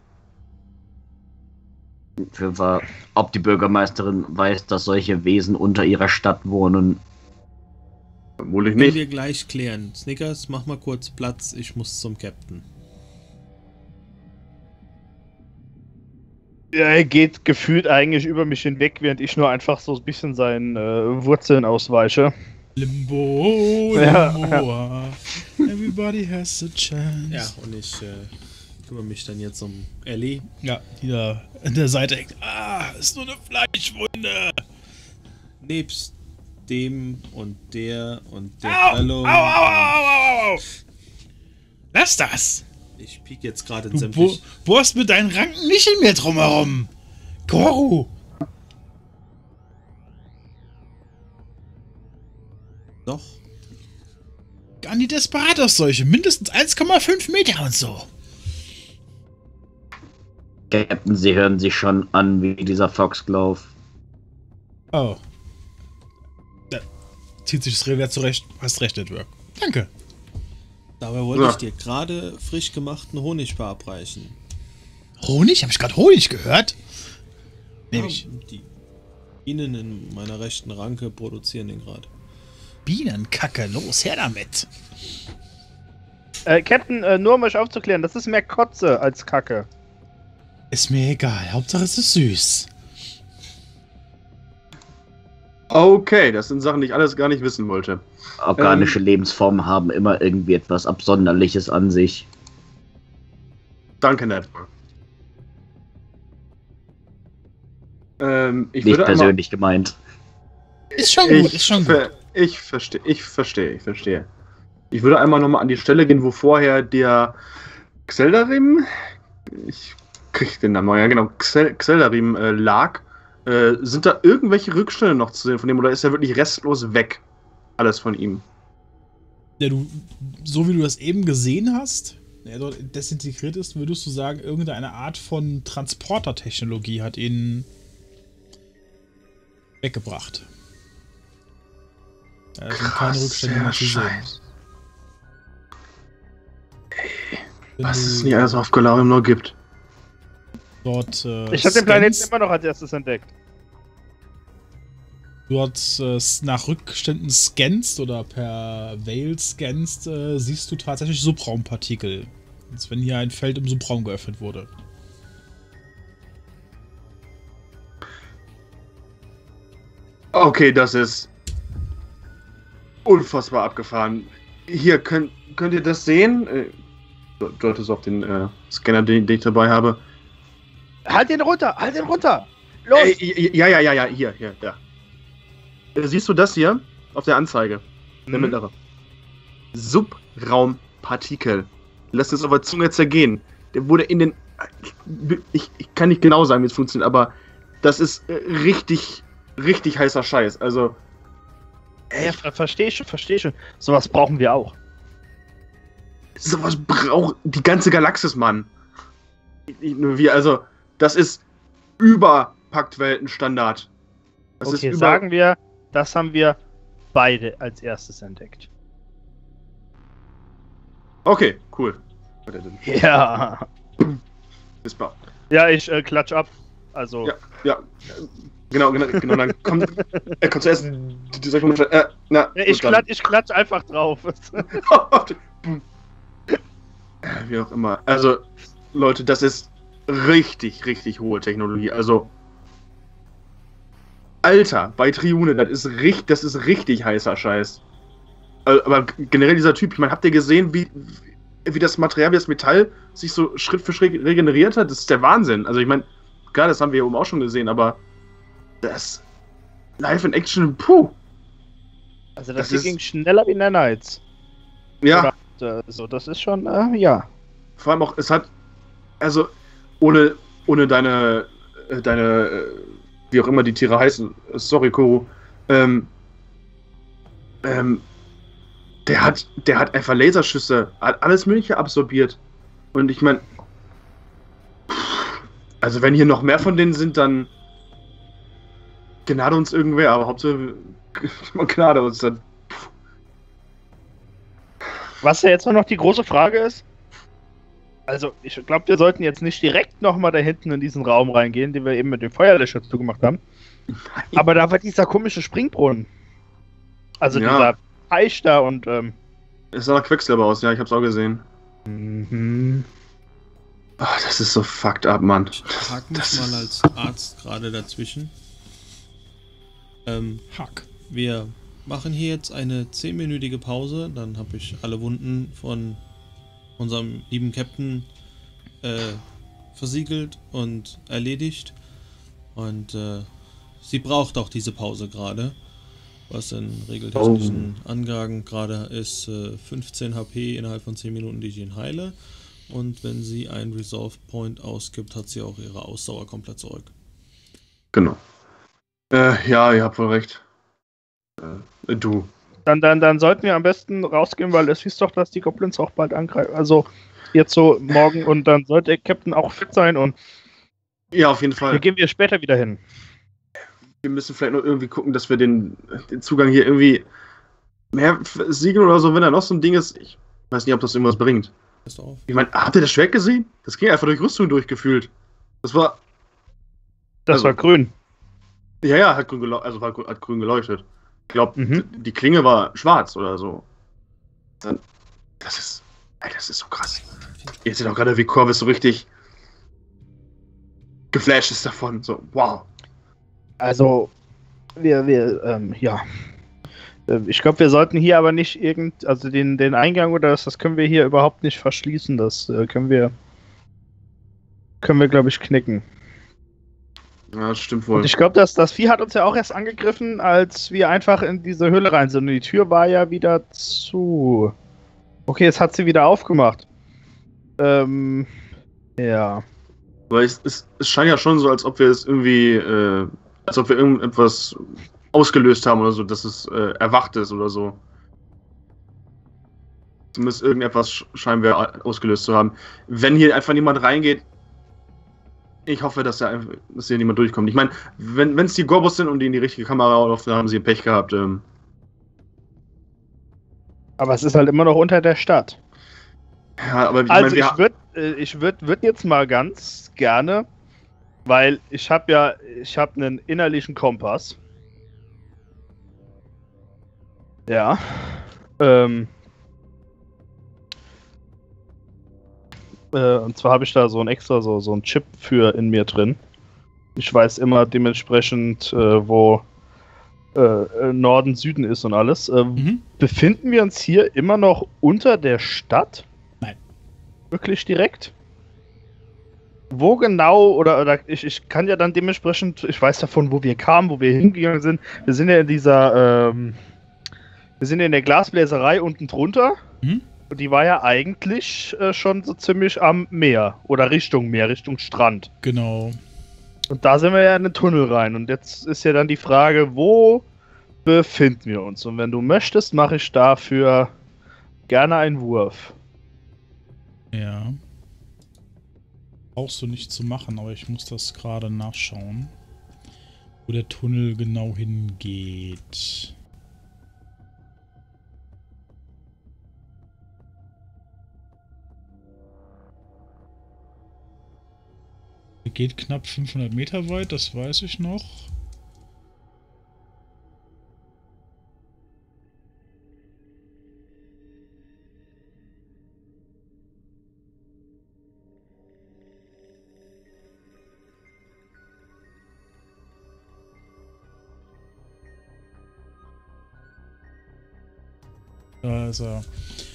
[SPEAKER 3] Ob die Bürgermeisterin weiß, dass solche Wesen unter ihrer Stadt wohnen.
[SPEAKER 2] Vermutlich
[SPEAKER 4] Können
[SPEAKER 2] nicht.
[SPEAKER 4] wir gleich klären. Snickers, mach mal kurz Platz, ich muss zum Captain.
[SPEAKER 5] Ja, er geht gefühlt eigentlich über mich hinweg, während ich nur einfach so ein bisschen seinen Wurzeln ausweiche.
[SPEAKER 1] Limbo,
[SPEAKER 5] Ja.
[SPEAKER 1] Limbo. Everybody has a chance.
[SPEAKER 4] Ja, und ich kümmere mich dann jetzt um Ellie.
[SPEAKER 1] Ja, die da an der Seite hängt. Ist nur eine Fleischwunde.
[SPEAKER 4] Nebst dem und der
[SPEAKER 1] Au,
[SPEAKER 4] Prellung.
[SPEAKER 1] au. Lass das.
[SPEAKER 4] Ich piek jetzt gerade in
[SPEAKER 1] Du
[SPEAKER 4] sämtlich.
[SPEAKER 1] bohrst mit deinen Ranken nicht in mir drumherum. Koru.
[SPEAKER 4] Doch.
[SPEAKER 1] An die Desperados-Seuche. Mindestens 1,5 Meter und so.
[SPEAKER 3] Captain, Sie hören sich schon an wie dieser Foxglove.
[SPEAKER 1] Oh. Da zieht sich das Revier zurecht. Hast recht, Edward. Danke.
[SPEAKER 4] Dabei wollte
[SPEAKER 2] Ja.
[SPEAKER 4] ich dir gerade frisch gemachten Honig verabreichen.
[SPEAKER 1] Honig? Habe ich gerade Honig gehört? Nehme ich.
[SPEAKER 4] Ja, die Bienen in meiner rechten Ranke produzieren den gerade.
[SPEAKER 1] Bienenkacke. Los, her damit.
[SPEAKER 5] Captain, nur um euch aufzuklären, das ist mehr Kotze als Kacke.
[SPEAKER 1] Ist mir egal. Hauptsache es ist süß.
[SPEAKER 2] Okay, das sind Sachen, die ich alles gar nicht wissen wollte.
[SPEAKER 3] Organische Lebensformen haben immer irgendwie etwas Absonderliches an sich.
[SPEAKER 2] Danke, Network. Ich
[SPEAKER 3] Nicht
[SPEAKER 2] würde
[SPEAKER 3] persönlich gemeint.
[SPEAKER 1] Ist schon
[SPEAKER 2] einmal,
[SPEAKER 1] gut, ist schon gut.
[SPEAKER 2] Ich verstehe. Ich würde einmal nochmal an die Stelle gehen, wo vorher der Xeldarim, ich krieg den Namen, ja genau, Xeldarim lag. Sind da irgendwelche Rückstände noch zu sehen von dem, oder ist er wirklich restlos weg? Alles von ihm.
[SPEAKER 1] Ja, so wie du das eben gesehen hast, der dort desintegriert ist, würdest du sagen, irgendeine Art von Transportertechnologie hat ihn weggebracht. Da sind keine Rückstände mehr zu sehen. Wenn
[SPEAKER 2] Was
[SPEAKER 1] du
[SPEAKER 2] es nicht alles auf Golarium noch gibt.
[SPEAKER 1] dort
[SPEAKER 5] Ich habe den Planeten
[SPEAKER 1] scannst,
[SPEAKER 5] immer noch als erstes entdeckt.
[SPEAKER 1] dort nach Rückständen scannst oder per Veil scannst, siehst du tatsächlich Subraumpartikel. Als wenn hier ein Feld im Subraum geöffnet wurde.
[SPEAKER 2] Okay, das ist unfassbar abgefahren. Hier, könnt ihr das sehen? Dort ist auf den Scanner, den ich dabei habe.
[SPEAKER 5] Halt den runter! Halt den runter! Los!
[SPEAKER 2] Ja, hier, da. Siehst du das hier? Auf der Anzeige. Der mittlere. Subraumpartikel. Lass es auf der Zunge zergehen. Der wurde in den... Ich kann nicht genau sagen, wie es funktioniert, aber das ist richtig heißer Scheiß. Also...
[SPEAKER 5] Ja, versteh schon. Sowas brauchen wir auch.
[SPEAKER 2] Sowas braucht die ganze Galaxis, Mann. Nicht nur wir, also... Das ist über Paktweltenstandard. Das
[SPEAKER 5] Okay,
[SPEAKER 2] ist
[SPEAKER 5] sagen wir, das haben wir beide als erstes entdeckt.
[SPEAKER 2] Okay, cool.
[SPEAKER 5] Ja.
[SPEAKER 2] Ist wahr.
[SPEAKER 5] Ja, ich klatsch ab. Also.
[SPEAKER 2] Ja. Genau, dann kommt zuerst dieser komische.
[SPEAKER 5] Ich klatsch einfach drauf.
[SPEAKER 2] Wie auch immer. Also, Leute, das ist richtig hohe Technologie. Also, Alter, bei Triune, das ist richtig heißer Scheiß. Aber generell dieser Typ, ich meine, habt ihr gesehen, wie das Material, wie das Metall sich so Schritt für Schritt regeneriert hat? Das ist der Wahnsinn. Also, ich meine, klar, das haben wir hier oben auch schon gesehen, aber das Live in Action, puh.
[SPEAKER 5] Also
[SPEAKER 2] das
[SPEAKER 5] das
[SPEAKER 2] ist-
[SPEAKER 5] ging schneller wie Nanites.
[SPEAKER 2] Ja.
[SPEAKER 5] So, das ist schon, ja.
[SPEAKER 2] Vor allem auch, es hat, also, ohne deine, wie auch immer die Tiere heißen, sorry, Koro, der hat einfach Laserschüsse, hat alles Mögliche absorbiert. Und ich meine, also wenn hier noch mehr von denen sind, dann gnade uns irgendwer, aber Hauptsache, gnade uns dann.
[SPEAKER 5] Was ja jetzt noch die große Frage ist, also ich glaube, wir sollten jetzt nicht direkt nochmal da hinten in diesen Raum reingehen, den wir eben mit dem Feuerlöscher zugemacht haben. Aber da war dieser komische Springbrunnen. Also
[SPEAKER 2] Ja.
[SPEAKER 5] dieser Teich da und
[SPEAKER 2] Es sah nach Quecksilber aus, ja, ich hab's auch gesehen.
[SPEAKER 5] mhm.
[SPEAKER 2] Ach, das ist so fucked up, Mann.
[SPEAKER 4] Ich hake mich
[SPEAKER 2] Das
[SPEAKER 4] mal
[SPEAKER 2] ist-
[SPEAKER 4] als Arzt gerade dazwischen.
[SPEAKER 1] Hack.
[SPEAKER 4] Wir machen hier jetzt eine 10-minütige Pause, dann habe ich alle Wunden von unserem lieben Captain versiegelt und erledigt. Und sie braucht auch diese Pause gerade, was in regeltechnischen Angaben gerade ist 15 HP innerhalb von 10 Minuten, die ich ihn heile. Und wenn sie einen Resolve Point ausgibt, hat sie auch ihre Ausdauer komplett zurück.
[SPEAKER 2] Genau. Ja, ihr habt wohl recht. Du.
[SPEAKER 5] Dann sollten wir am besten rausgehen, weil es hieß doch, dass die Goblins auch bald angreifen. Also jetzt so morgen und dann sollte der Captain auch fit sein und
[SPEAKER 2] Ja, auf jeden Fall.
[SPEAKER 5] hier gehen wir später wieder hin.
[SPEAKER 2] Wir müssen vielleicht noch irgendwie gucken, dass wir den Zugang hier irgendwie mehr siegeln oder so, wenn da noch so ein Ding ist. Ich weiß nicht, ob das irgendwas bringt.
[SPEAKER 4] Passt auf.
[SPEAKER 2] Ich meine, habt ihr das Schwert gesehen? Das ging einfach durch Rüstung durchgefühlt. Das war.
[SPEAKER 5] Das
[SPEAKER 2] Also-
[SPEAKER 5] war grün.
[SPEAKER 2] Ja, hat grün, hat grün geleuchtet. Ich glaube,
[SPEAKER 5] Mhm.
[SPEAKER 2] die Klinge war schwarz oder so. Dann, das ist. Ey, das ist so krass. Ihr seht auch gerade, wie Corvus so richtig geflasht ist davon. So, wow.
[SPEAKER 5] Also, ja. Ich glaube, wir sollten hier aber nicht also den Eingang oder das können wir hier überhaupt nicht verschließen. Das können wir, glaube ich, knicken.
[SPEAKER 2] Ja, das stimmt wohl.
[SPEAKER 5] Und ich glaube, das Vieh hat uns ja auch erst angegriffen, als wir einfach in diese Höhle rein sind. Und die Tür war ja wieder zu. Okay, jetzt hat sie wieder aufgemacht. Ja.
[SPEAKER 2] Weil es scheint ja schon so, als ob wir es irgendwie, als ob wir irgendetwas ausgelöst haben oder so, dass es erwacht ist oder so. Zumindest irgendetwas scheinen wir ausgelöst zu haben. Wenn hier einfach niemand reingeht, ich hoffe, dass hier niemand durchkommt. Ich meine, wenn es die Gorbos sind und die in die richtige Kamera laufen, dann haben sie Pech gehabt.
[SPEAKER 5] Aber es ist halt immer noch unter der Stadt.
[SPEAKER 2] Ja, aber
[SPEAKER 5] Also
[SPEAKER 2] meine,
[SPEAKER 5] ich würd jetzt mal ganz gerne, weil ich habe einen innerlichen Kompass. Ja. Und zwar habe ich da so ein extra so ein Chip für in mir drin. Ich weiß immer dementsprechend, wo Norden, Süden ist und alles. Befinden wir uns hier immer noch unter der Stadt?
[SPEAKER 1] Nein.
[SPEAKER 5] Wirklich direkt? Wo genau, oder ich kann ja dann dementsprechend, ich weiß davon, wo wir kamen, wo wir hingegangen sind. Wir sind ja in dieser, wir sind ja in der Glasbläserei unten drunter.
[SPEAKER 1] Mhm.
[SPEAKER 5] Und die war ja eigentlich schon so ziemlich am Meer. Oder Richtung Meer, Richtung Strand.
[SPEAKER 1] Genau.
[SPEAKER 5] Und da sind wir ja in den Tunnel rein. Und jetzt ist ja dann die Frage, wo befinden wir uns? Und wenn du möchtest, mache ich dafür gerne einen Wurf.
[SPEAKER 1] Ja. Brauchst du nicht zu machen, aber ich muss das gerade nachschauen, wo der Tunnel genau hingeht. Er geht knapp 500 Meter weit, das weiß ich noch. Da ist er.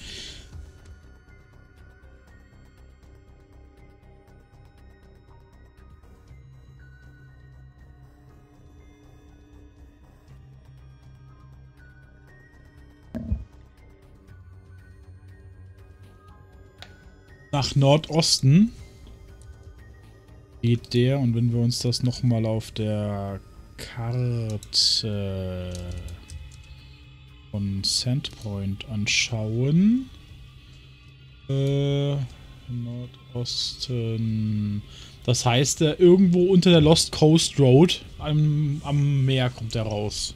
[SPEAKER 1] Nach Nordosten geht der, und wenn wir uns das nochmal auf der Karte von Sandpoint anschauen. Nordosten. Das heißt, irgendwo unter der Lost Coast Road am Meer kommt er raus.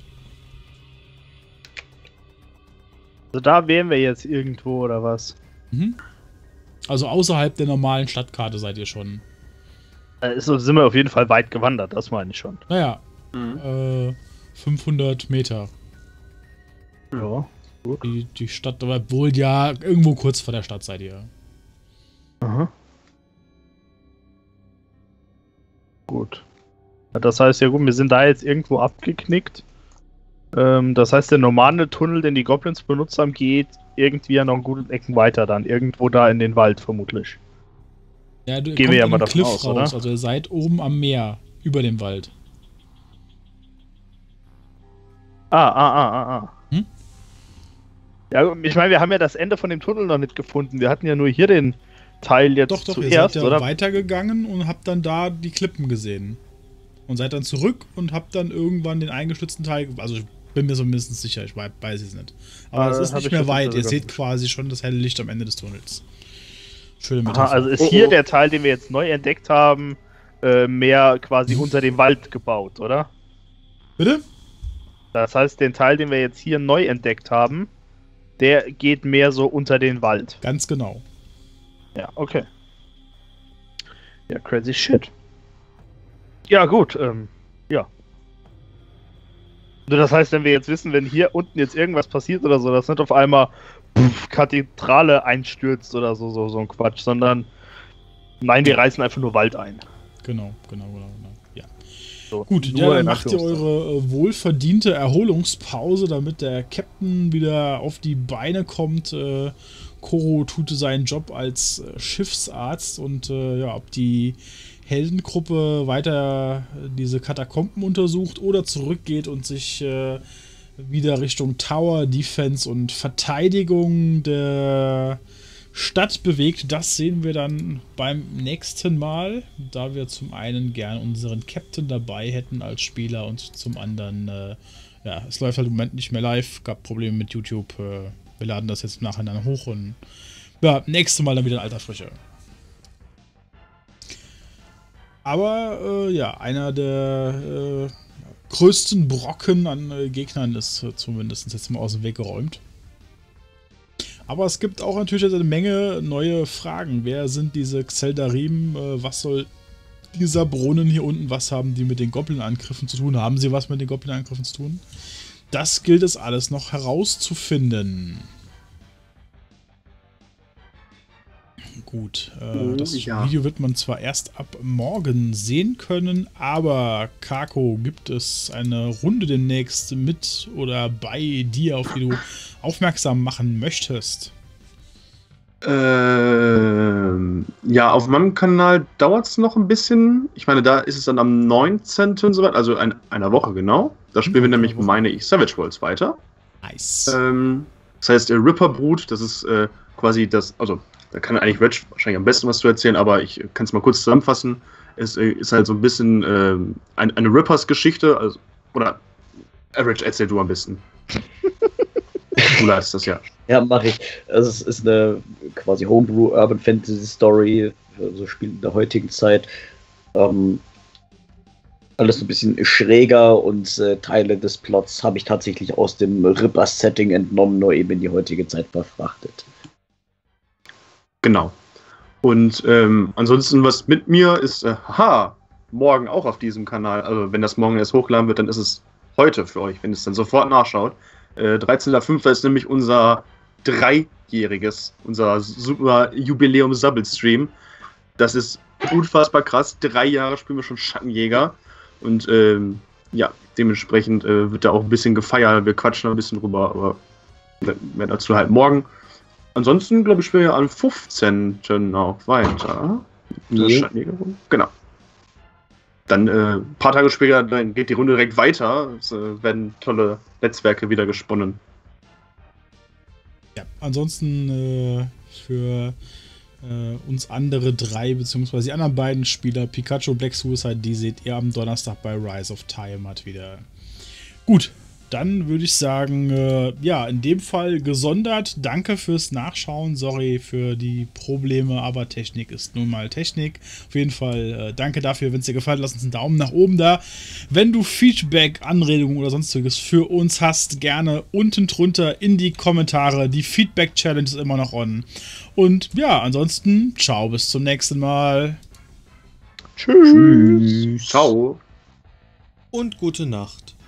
[SPEAKER 5] Also da wären wir jetzt irgendwo, oder was?
[SPEAKER 1] Mhm. Also außerhalb der normalen Stadtkarte seid ihr schon.
[SPEAKER 5] So sind wir auf jeden Fall weit gewandert, das meine ich schon.
[SPEAKER 1] Naja,
[SPEAKER 2] Mhm.
[SPEAKER 1] 500 Meter.
[SPEAKER 5] Ja.
[SPEAKER 1] Die Stadt, aber wohl ja irgendwo kurz vor der Stadt seid ihr.
[SPEAKER 5] Aha. Gut. Das heißt, ja gut, wir sind da jetzt irgendwo abgeknickt. Das heißt, der normale Tunnel, den die Goblins benutzt haben, geht irgendwie ja noch einen guten Ecken weiter dann. Irgendwo da in den Wald vermutlich.
[SPEAKER 1] Ja, du
[SPEAKER 5] Gehen
[SPEAKER 1] kommt
[SPEAKER 5] wir ja
[SPEAKER 1] an
[SPEAKER 5] mal
[SPEAKER 1] dem
[SPEAKER 5] davon
[SPEAKER 1] Cliff
[SPEAKER 5] aus,
[SPEAKER 1] raus.
[SPEAKER 5] oder?
[SPEAKER 1] Also ihr seid oben am Meer, über dem Wald. Hm?
[SPEAKER 5] Ja, ich meine, wir haben ja das Ende von dem Tunnel noch nicht gefunden. Wir hatten ja nur hier den Teil jetzt
[SPEAKER 1] Doch, ihr
[SPEAKER 5] zuerst,
[SPEAKER 1] seid ja
[SPEAKER 5] oder?
[SPEAKER 1] weitergegangen und habt dann da die Klippen gesehen. Und seid dann zurück und habt dann irgendwann den eingestützten Teil. Also ich bin mir so mindestens sicher, ich weiß es nicht. Aber es ist
[SPEAKER 5] hab
[SPEAKER 1] nicht
[SPEAKER 5] ich
[SPEAKER 1] mehr
[SPEAKER 5] das
[SPEAKER 1] weit.
[SPEAKER 5] nicht
[SPEAKER 1] Ihr
[SPEAKER 5] so
[SPEAKER 1] seht
[SPEAKER 5] ganz-
[SPEAKER 1] quasi schon das helle Licht am Ende des Tunnels. Schöne
[SPEAKER 5] Aha,
[SPEAKER 1] Metapher.
[SPEAKER 5] also ist hier der Teil, den wir jetzt neu entdeckt haben, mehr quasi unter dem Wald gebaut, oder?
[SPEAKER 1] Bitte?
[SPEAKER 5] Das heißt, den Teil, den wir jetzt hier neu entdeckt haben, der geht mehr so unter den Wald.
[SPEAKER 1] Ganz genau.
[SPEAKER 5] Ja, okay. Ja, crazy shit. Ja, gut, ja. Also das heißt, wenn wir jetzt wissen, wenn hier unten jetzt irgendwas passiert oder so, dass nicht auf einmal Kathedrale einstürzt oder so ein Quatsch, sondern nein, die reißen einfach nur Wald ein.
[SPEAKER 1] Genau. Ja.
[SPEAKER 5] So,
[SPEAKER 1] Gut,
[SPEAKER 5] nur
[SPEAKER 1] dann
[SPEAKER 5] in
[SPEAKER 1] macht ihr
[SPEAKER 5] Anführungszeichen.
[SPEAKER 1] eure wohlverdiente Erholungspause, damit der Captain wieder auf die Beine kommt. Koro tut seinen Job als Schiffsarzt und ja, ob die Heldengruppe weiter diese Katakomben untersucht oder zurückgeht und sich wieder Richtung Tower, Defense und Verteidigung der Stadt bewegt, das sehen wir dann beim nächsten Mal, da wir zum einen gern unseren Captain dabei hätten als Spieler und zum anderen, ja, es läuft halt im Moment nicht mehr live, gab Probleme mit YouTube, wir laden das jetzt im Nachhinein hoch und ja, nächstes Mal dann wieder in alter Frische. Aber ja, einer der größten Brocken an Gegnern ist zumindest jetzt mal aus dem Weg geräumt. Aber es gibt auch natürlich eine Menge neue Fragen. Wer sind diese Xeldarim? Was soll dieser Brunnen hier unten? Was haben die mit den Goblin-Angriffen zu tun? Haben sie was mit den Goblin-Angriffen zu tun? Das gilt es alles noch herauszufinden. Gut, das Video wird man zwar erst ab morgen sehen können, aber Kako, gibt es eine Runde demnächst mit oder bei dir, auf die du aufmerksam machen möchtest?
[SPEAKER 2] Ja, auf meinem Kanal dauert es noch ein bisschen. Ich meine, da ist es dann am 19. soweit, also in einer Woche genau. Da spielen wir nämlich, meine ich, Savage Worlds weiter.
[SPEAKER 1] Nice.
[SPEAKER 2] Das heißt, Ripper Brut, das ist quasi das, also da kann eigentlich Reg wahrscheinlich am besten was zu erzählen, aber ich kann es mal kurz zusammenfassen. Es ist halt so ein bisschen eine Rippers-Geschichte, also, oder Reg, erzähl du am besten. Du leitest das ja.
[SPEAKER 3] Ja, mache ich. Also es ist eine quasi Homebrew Urban Fantasy Story, so Spiel in der heutigen Zeit. Alles ein bisschen schräger und Teile des Plots habe ich tatsächlich aus dem Rippers-Setting entnommen, nur eben in die heutige Zeit verfrachtet.
[SPEAKER 2] Genau. Und ansonsten, was mit mir ist, morgen auch auf diesem Kanal, also wenn das morgen erst hochladen wird, dann ist es heute für euch, wenn es dann sofort nachschaut. 13.05. ist nämlich unser unser super Jubiläum-Sabbel-Stream. Das ist unfassbar krass. 3 Jahre spielen wir schon Schattenjäger. Und ja, dementsprechend wird da auch ein bisschen gefeiert. Wir quatschen ein bisschen drüber, aber mehr dazu halt morgen. Ansonsten, glaube ich, spielen wir am 15. auch weiter. Genau. Dann ein paar Tage später dann geht die Runde direkt weiter. Es werden tolle Netzwerke wieder gesponnen.
[SPEAKER 1] Ja, ansonsten für uns andere 3, beziehungsweise die anderen beiden Spieler, Pikachu, Black Suicide, die seht ihr am Donnerstag bei Rise of Tiamat wieder. Gut. Dann würde ich sagen, ja, in dem Fall gesondert. Danke fürs Nachschauen. Sorry für die Probleme, aber Technik ist nun mal Technik. Auf jeden Fall danke dafür. Wenn es dir gefallen hat, lass uns einen Daumen nach oben da. Wenn du Feedback, Anregungen oder sonstiges für uns hast, gerne unten drunter in die Kommentare. Die Feedback-Challenge ist immer noch on. Und ja, ansonsten, ciao, bis zum nächsten Mal.
[SPEAKER 5] Tschüss.
[SPEAKER 2] Ciao.
[SPEAKER 4] Und gute Nacht.